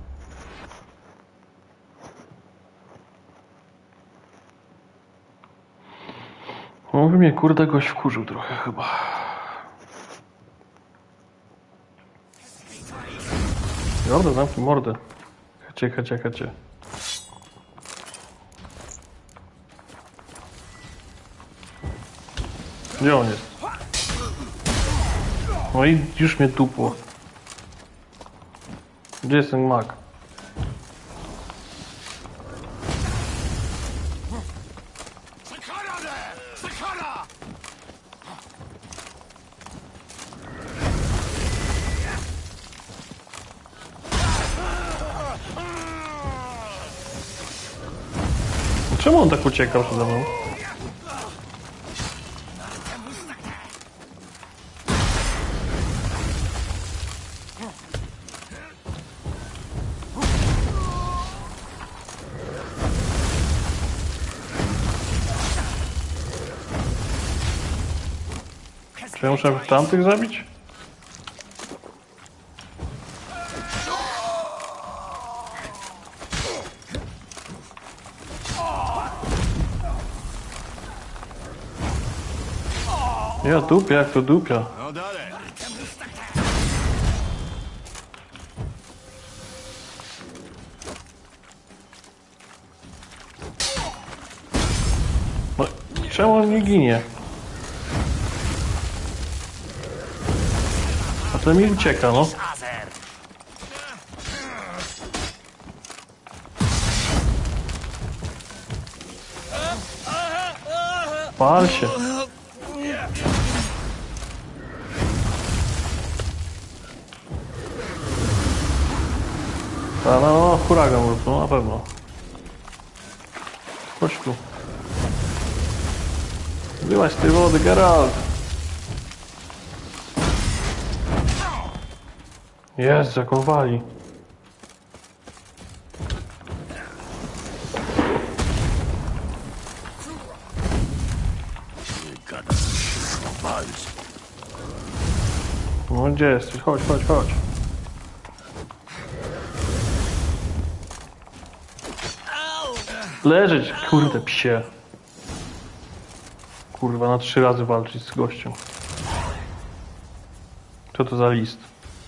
Mówi mnie, kurde, gość wkurzył trochę chyba. Dobra, zamknij mordę. Chodźcie. Gdzie on jest? No i już mnie tupło. Gdzie jest ten mag? Czemu on tak uciekał przede mną? Czy ja muszę tamtych zabić? Ja dupia, jak to dupia. No dalej. No, czemu on nie ginie? A to mi ucieka, no. Pal się. No, huragan wrócił, na pewno. Chodź tu. Wyłaź z tej wody, Geralt. Jest, jak on wali. No gdzie jesteś? Chodź, chodź, chodź. Leżeć, kurde psie. Kurwa, na 3 razy walczyć z gościem. Co to za list?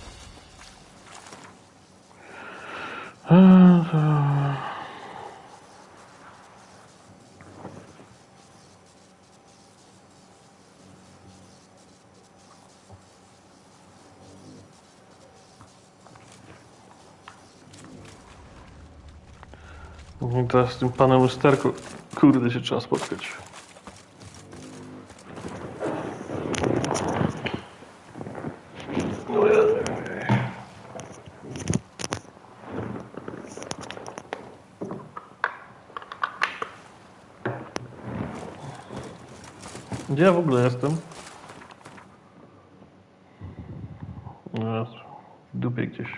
I teraz z tym panem lusterką, kurde, się trzeba spotkać. Gdzie ja w ogóle jestem? No, w dupie gdzieś.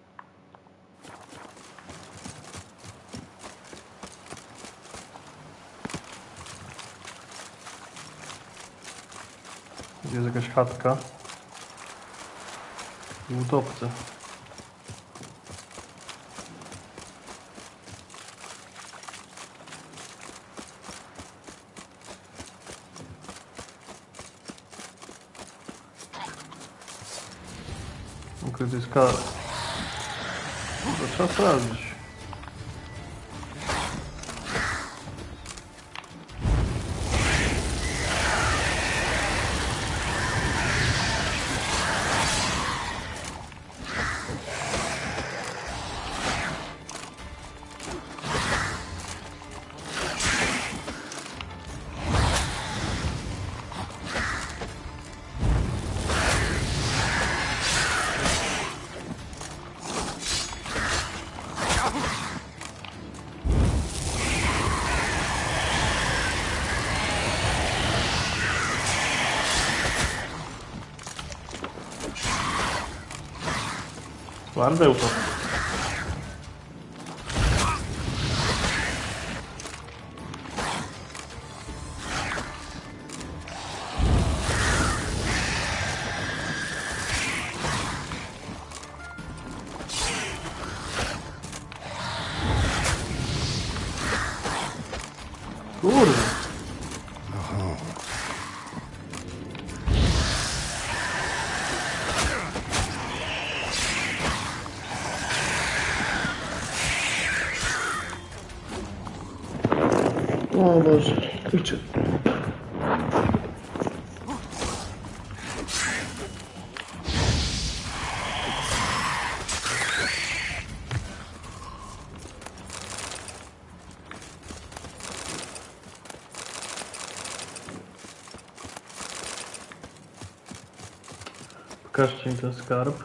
Jest jakaś chatka. I utopce. Ukryty skarb. To trzeba sprawdzić. Twarde to. Kurde. O Boże, kurczę. Pokażcie mi ten skarb.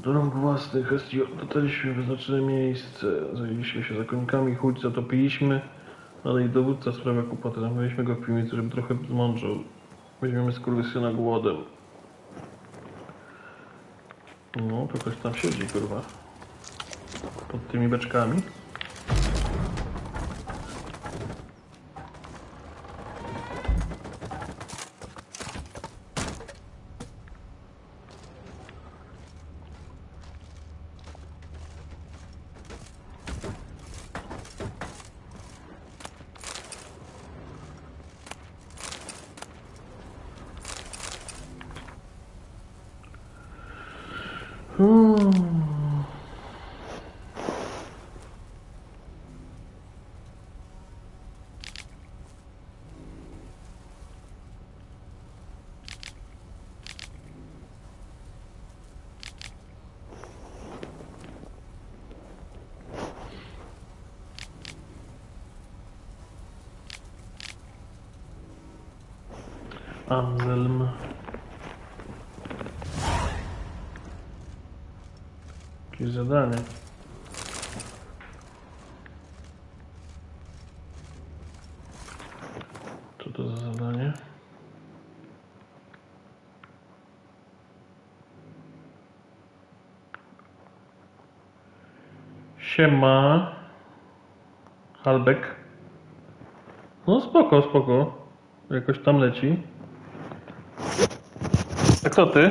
Do rąk własnych dotarliśmy w wyznaczone miejsce. Zajęliśmy się zakonnikami, chłódź zatopiliśmy, ale i dowódca sprawia kłopoty. Zamówiliśmy go w piwnicy, żeby trochę zmądrzał. Weźmiemy skurwysyna głodem. No, to ktoś tam siedzi, kurwa. Pod tymi beczkami. Anselm. Jakieś zadanie. Co to za zadanie? Siema. Halbek. No spoko, spoko. Jakoś tam leci. A kto ty?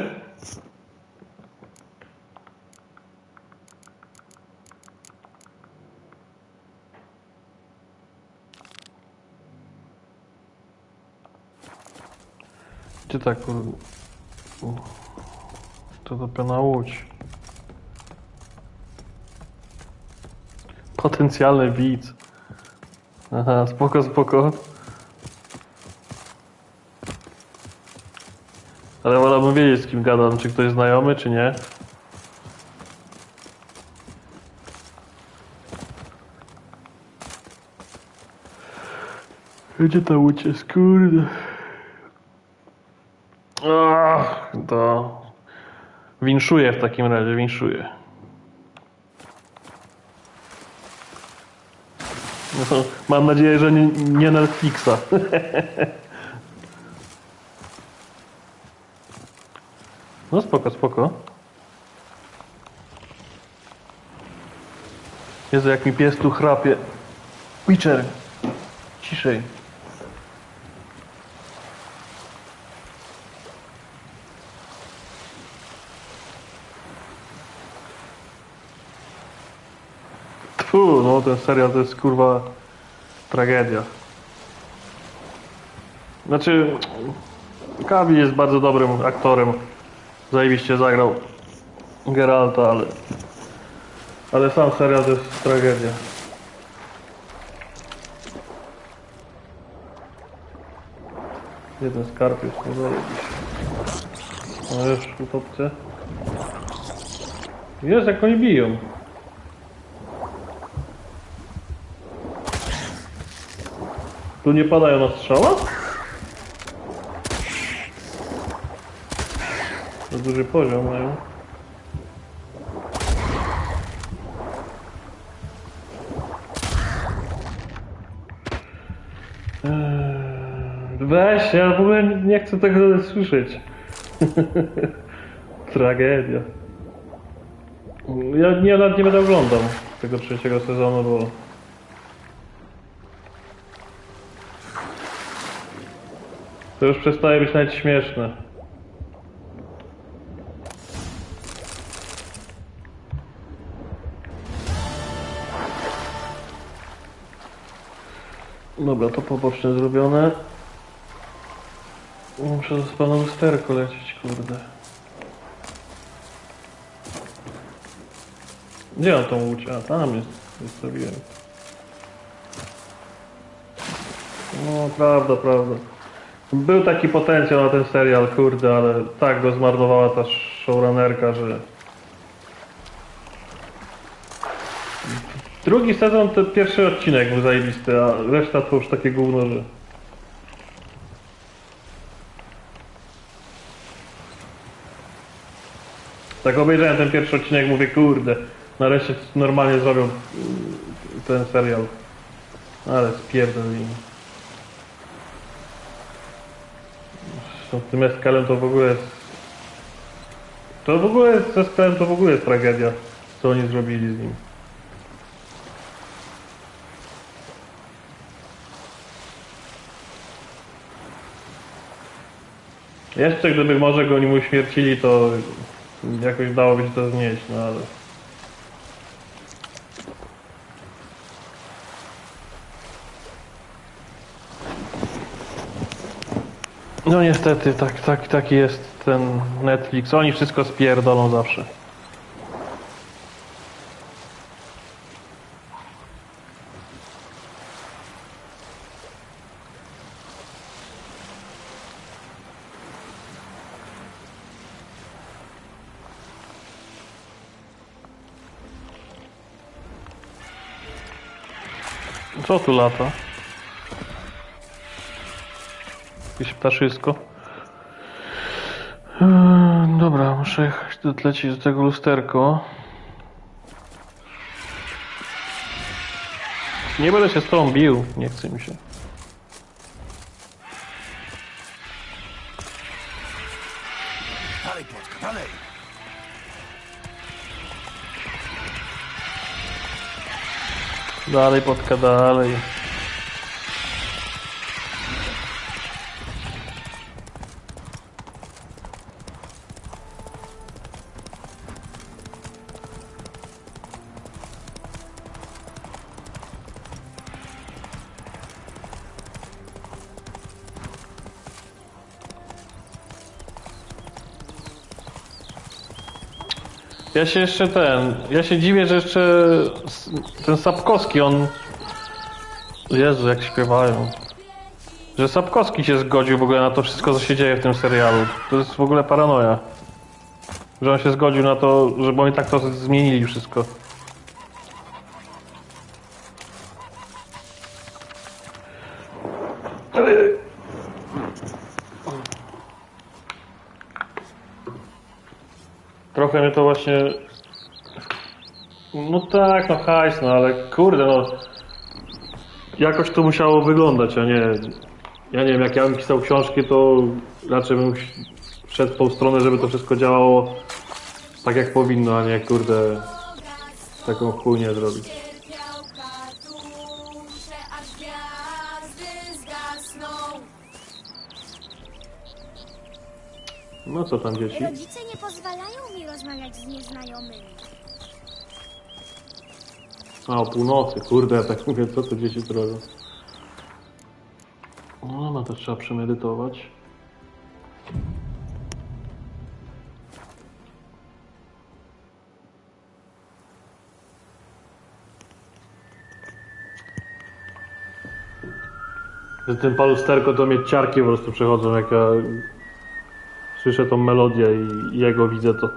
Gdzie tak, kurde? To dopiero łódź. Potencjalny widz. Aha, spoko, spoko. Ale wolałbym wiedzieć, z kim gadam, czy ktoś znajomy, czy nie. Gdzie ta łódź jest, kurde? Ach, to... Winszuję w takim razie, winszuję. No, mam nadzieję, że nie Netflixa. No spoko, spoko. Jezu, jak mi pies tu chrapie. Witcher, ciszej. Tfu, no ten serial to jest kurwa tragedia. Znaczy, Cavill jest bardzo dobrym aktorem. Zajebiście zagrał Geralta, ale sam serial to jest tragedia. Jeden skarb jest, no zajebiście. No już utopce. Jest, jak oni biją. Tu nie padają na strzała? To duży poziom mają. Weź, ja w ogóle nie chcę tego słyszeć. Tragedia. Ja nawet nie będę oglądał tego trzeciego sezonu, bo... To już przestaje być nawet śmieszne. Dobra, to poboczne zrobione. Muszę z pana lusterko lecieć, kurde. Gdzie mam tą łódź? A, tam jest. Zostawiłem. No, prawda, prawda. Był taki potencjał na ten serial, kurde, ale tak go zmarnowała ta showrunnerka, że... Drugi sezon to pierwszy odcinek był zajebisty, a reszta to już takie gówno, że... Tak obejrzałem ten pierwszy odcinek, mówię, kurde, nareszcie normalnie zrobią ten serial. Ale spierdolili. Z tym Eskalem to w ogóle jest... To w ogóle z Eskalem to w ogóle jest tragedia, co oni zrobili z nim. Jeszcze gdyby może go nim uśmiercili, to jakoś dałoby się to znieść, no ale... No niestety, taki jest ten Netflix. Oni wszystko spierdolą zawsze. Co tu lata? Jakieś ptaszysko. Dobra, muszę jechać lecieć do tego lusterko. Nie będę się z tobą bił, nie chce mi się. Dalej, Płotka, dalej! Dalej, Płotka, dalej. Ja się dziwię, że jeszcze ten Sapkowski, on... Jezu, jak śpiewają. Że Sapkowski się zgodził w ogóle na to wszystko, co się dzieje w tym serialu. To jest w ogóle paranoja. Że on się zgodził na to, żeby oni tak to zmienili wszystko. Trochę mnie to właśnie... No tak, no hajs, no ale kurde, no... Jakoś to musiało wyglądać, a nie... Ja nie wiem, jak ja bym pisał książki, to raczej bym szedł w tą stronę, żeby to wszystko działało tak jak powinno, a nie kurde... Taką chujnię zrobić. No co tam, dzieci? Rodzice nie pozwalają mi rozmawiać z nieznajomymi. A, o północy, kurde, ja tak mówię, co to dzieci tu robią? No, to trzeba przemedytować. Z tym palusterko to mnie ciarki po prostu przechodzą, jak ja słyszę tą melodię i jego widzę, to...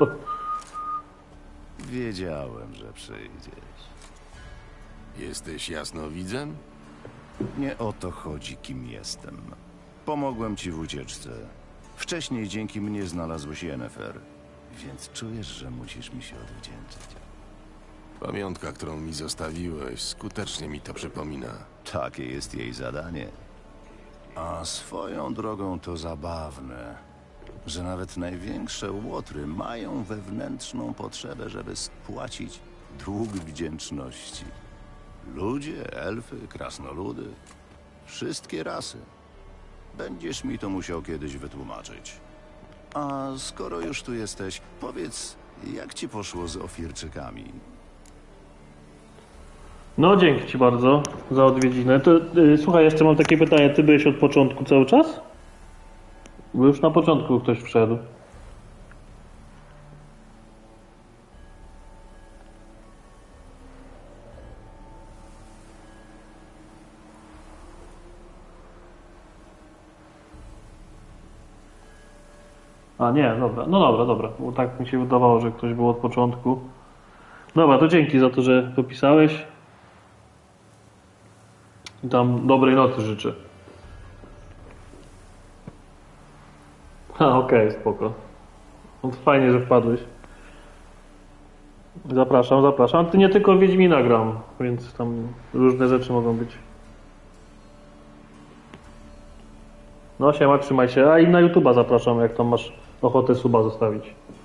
Wiedziałem, że przyjdziesz. Jesteś jasnowidzem? Nie o to chodzi, kim jestem. Pomogłem ci w ucieczce. Wcześniej dzięki mnie znalazłeś Yennefer, więc czujesz, że musisz mi się odwdzięczyć. Pamiątka, którą mi zostawiłeś, skutecznie mi to przypomina. Takie jest jej zadanie. A swoją drogą to zabawne, że nawet największe łotry mają wewnętrzną potrzebę, żeby spłacić dług wdzięczności. Ludzie, elfy, krasnoludy, wszystkie rasy. Będziesz mi to musiał kiedyś wytłumaczyć. A skoro już tu jesteś, powiedz, jak ci poszło z Ofirczykami? No, dzięki ci bardzo za odwiedzinę. To, słuchaj, jeszcze mam takie pytanie. Ty byłeś od początku cały czas? Bo już na początku ktoś wszedł. A nie, dobra. No dobra. Bo tak mi się wydawało, że ktoś był od początku. Dobra, to dzięki za to, że popisałeś. I tam dobrej nocy życzę. Okej, spoko. No to fajnie, że wpadłeś. Zapraszam, zapraszam. Ty nie tylko w Wiedźmina gram, więc tam różne rzeczy mogą być. No siema, trzymaj się. A i na YouTube'a zapraszam, jak tam masz ochotę suba zostawić.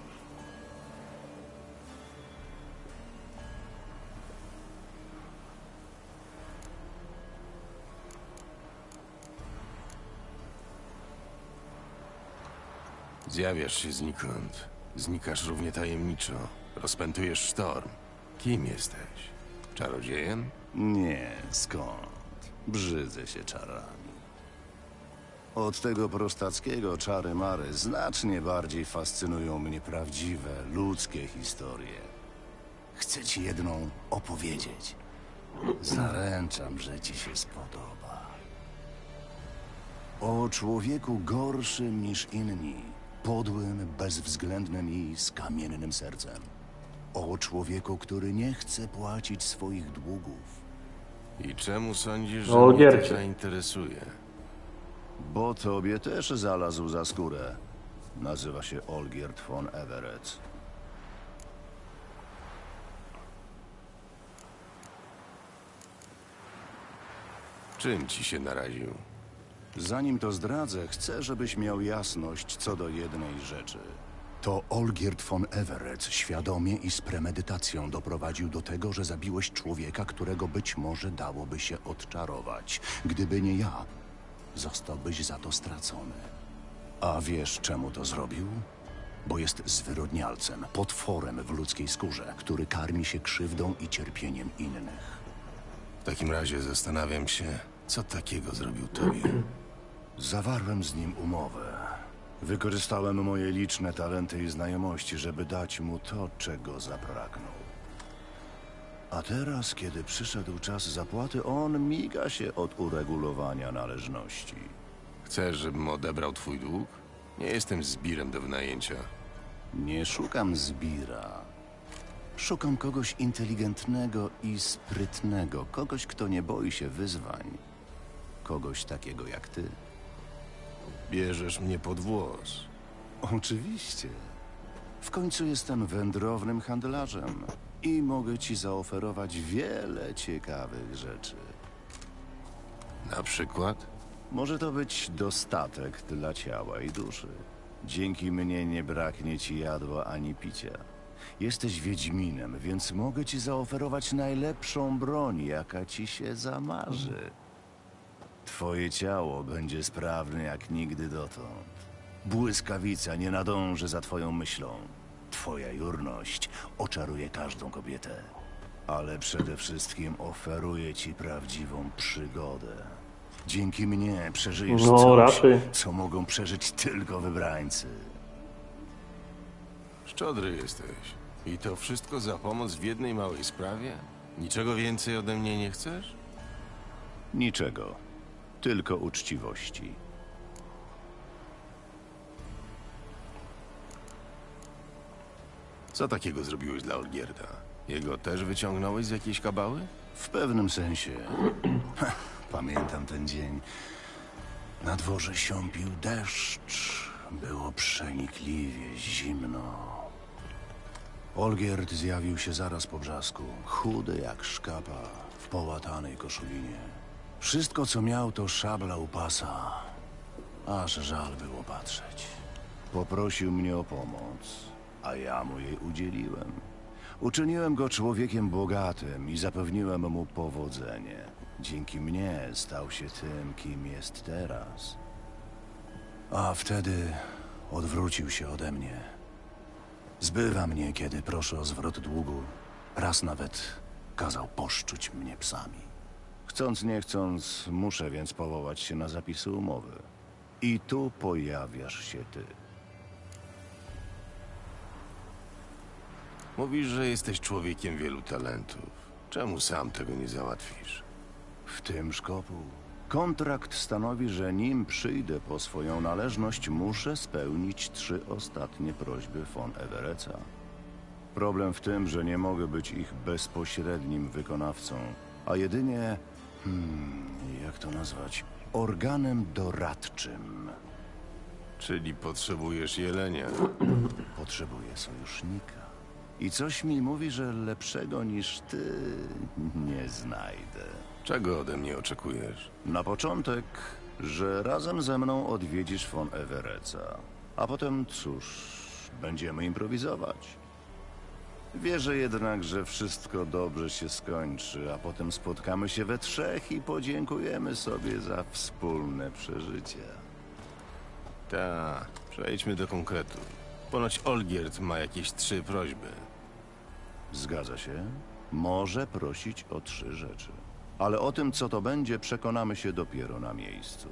Zjawiasz się znikąd. Znikasz równie tajemniczo. Rozpętujesz sztorm. Kim jesteś? Czarodziejem? Nie, skąd? Brzydzę się czarami. Od tego prostackiego czary-mary znacznie bardziej fascynują mnie prawdziwe, ludzkie historie. Chcę ci jedną opowiedzieć. Zaręczam, że ci się spodoba. O człowieku gorszym niż inni, podłym, bezwzględnym i z kamiennym sercem. O człowieku, który nie chce płacić swoich długów. I czemu sądzisz, że O mnie to Olgierdzie. zainteresuje? Bo tobie też zalazł za skórę. Nazywa się Olgierd von Everett. Czym ci się naraził? Zanim to zdradzę, chcę, żebyś miał jasność co do jednej rzeczy. To Olgierd von Everett świadomie i z premedytacją doprowadził do tego, że zabiłeś człowieka, którego być może dałoby się odczarować. Gdyby nie ja, zostałbyś za to stracony. A wiesz, czemu to zrobił? Bo jest zwyrodnialcem, potworem w ludzkiej skórze, który karmi się krzywdą i cierpieniem innych. W takim razie zastanawiam się, co takiego zrobił tobie. Zawarłem z nim umowę. Wykorzystałem moje liczne talenty i znajomości, żeby dać mu to, czego zapragnął. A teraz, kiedy przyszedł czas zapłaty, on miga się od uregulowania należności. Chcesz, żebym odebrał twój dług? Nie jestem zbirem do wynajęcia. Nie szukam zbira. Szukam kogoś inteligentnego i sprytnego, kogoś, kto nie boi się wyzwań. Kogoś takiego jak ty. Bierzesz mnie pod włos. Oczywiście. W końcu jestem wędrownym handlarzem i mogę ci zaoferować wiele ciekawych rzeczy. Na przykład? Może to być dostatek dla ciała i duszy. Dzięki mnie nie braknie ci jadła ani picia. Jesteś wiedźminem, więc mogę ci zaoferować najlepszą broń, jaka ci się zamarzy. Twoje ciało będzie sprawne jak nigdy dotąd. Błyskawica nie nadąży za twoją myślą. Twoja jurność oczaruje każdą kobietę. Ale przede wszystkim oferuję ci prawdziwą przygodę. Dzięki mnie przeżyjesz No, coś, raczej. co mogą przeżyć tylko wybrańcy. Szczodry jesteś. I to wszystko za pomoc w jednej małej sprawie? Niczego więcej ode mnie nie chcesz? Niczego. Tylko uczciwości. Co takiego zrobiłeś dla Olgierda? Jego też wyciągnąłeś z jakiejś kabały? W pewnym sensie. Pamiętam ten dzień. Na dworze siąpił deszcz. Było przenikliwie zimno. Olgierd zjawił się zaraz po brzasku. Chudy jak szkapa, w połatanej koszulinie. Wszystko, co miał, to szabla u pasa. Aż żal było patrzeć. Poprosił mnie o pomoc, a ja mu jej udzieliłem. Uczyniłem go człowiekiem bogatym i zapewniłem mu powodzenie. Dzięki mnie stał się tym, kim jest teraz. A wtedy odwrócił się ode mnie. Zbywa mnie, kiedy proszę o zwrot długu. Raz nawet kazał poszczuć mnie psami. Chcąc nie chcąc, muszę więc powołać się na zapisy umowy. I tu pojawiasz się ty. Mówisz, że jesteś człowiekiem wielu talentów. Czemu sam tego nie załatwisz? W tym szkopu. Kontrakt stanowi, że nim przyjdę po swoją należność, muszę spełnić 3 ostatnie prośby von Everetta. Problem w tym, że nie mogę być ich bezpośrednim wykonawcą, a jedynie, jak to nazwać, organem doradczym. Czyli potrzebujesz jelenia. Potrzebuję sojusznika. I coś mi mówi, że lepszego niż ty nie znajdę. Czego ode mnie oczekujesz? Na początek, że razem ze mną odwiedzisz von Evereca. A potem, cóż, będziemy improwizować. Wierzę jednak, że wszystko dobrze się skończy, a potem spotkamy się we trzech i podziękujemy sobie za wspólne przeżycie. Ta, przejdźmy do konkretu. Ponoć Olgierd ma jakieś 3 prośby. Zgadza się. Może prosić o 3 rzeczy. Ale o tym, co to będzie, przekonamy się dopiero na miejscu.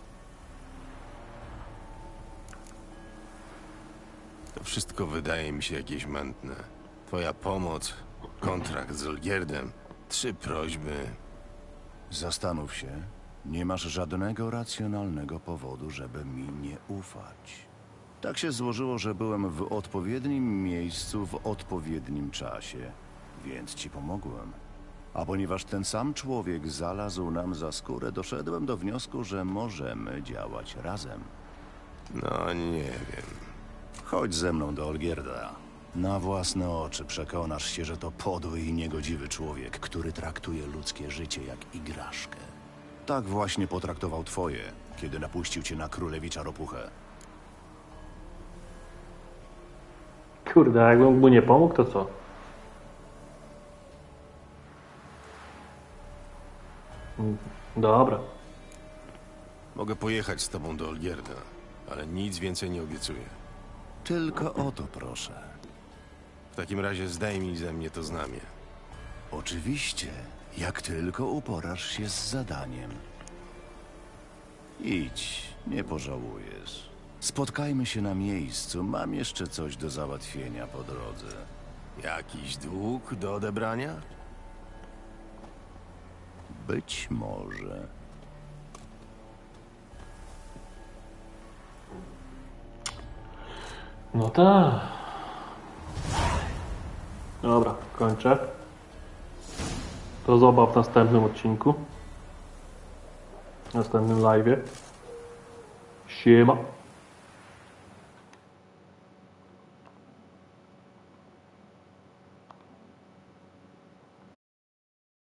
To wszystko wydaje mi się jakieś mętne. Twoja pomoc, kontrakt z Olgierdem, 3 prośby. Zastanów się. Nie masz żadnego racjonalnego powodu, żeby mi nie ufać. Tak się złożyło, że byłem w odpowiednim miejscu w odpowiednim czasie, więc ci pomogłem. A ponieważ ten sam człowiek zalazł nam za skórę, doszedłem do wniosku, że możemy działać razem. No nie wiem. Chodź ze mną do Olgierda. Na własne oczy przekonasz się, że to podły i niegodziwy człowiek, który traktuje ludzkie życie jak igraszkę. Tak właśnie potraktował twoje, kiedy napuścił cię na królewicza ropuchę. Kurde, a jakbym mu nie pomógł, to co? Dobra. Mogę pojechać z tobą do Olgierda, ale nic więcej nie obiecuję. Tylko o to proszę. W takim razie zdaj mi ze mnie to znamie. Oczywiście, jak tylko uporasz się z zadaniem. Idź, nie pożałujesz. Spotkajmy się na miejscu, mam jeszcze coś do załatwienia po drodze. Jakiś dług do odebrania? Być może. No tak. Dobra, kończę. Do zobaczenia w następnym odcinku. W następnym live'ie. Siema.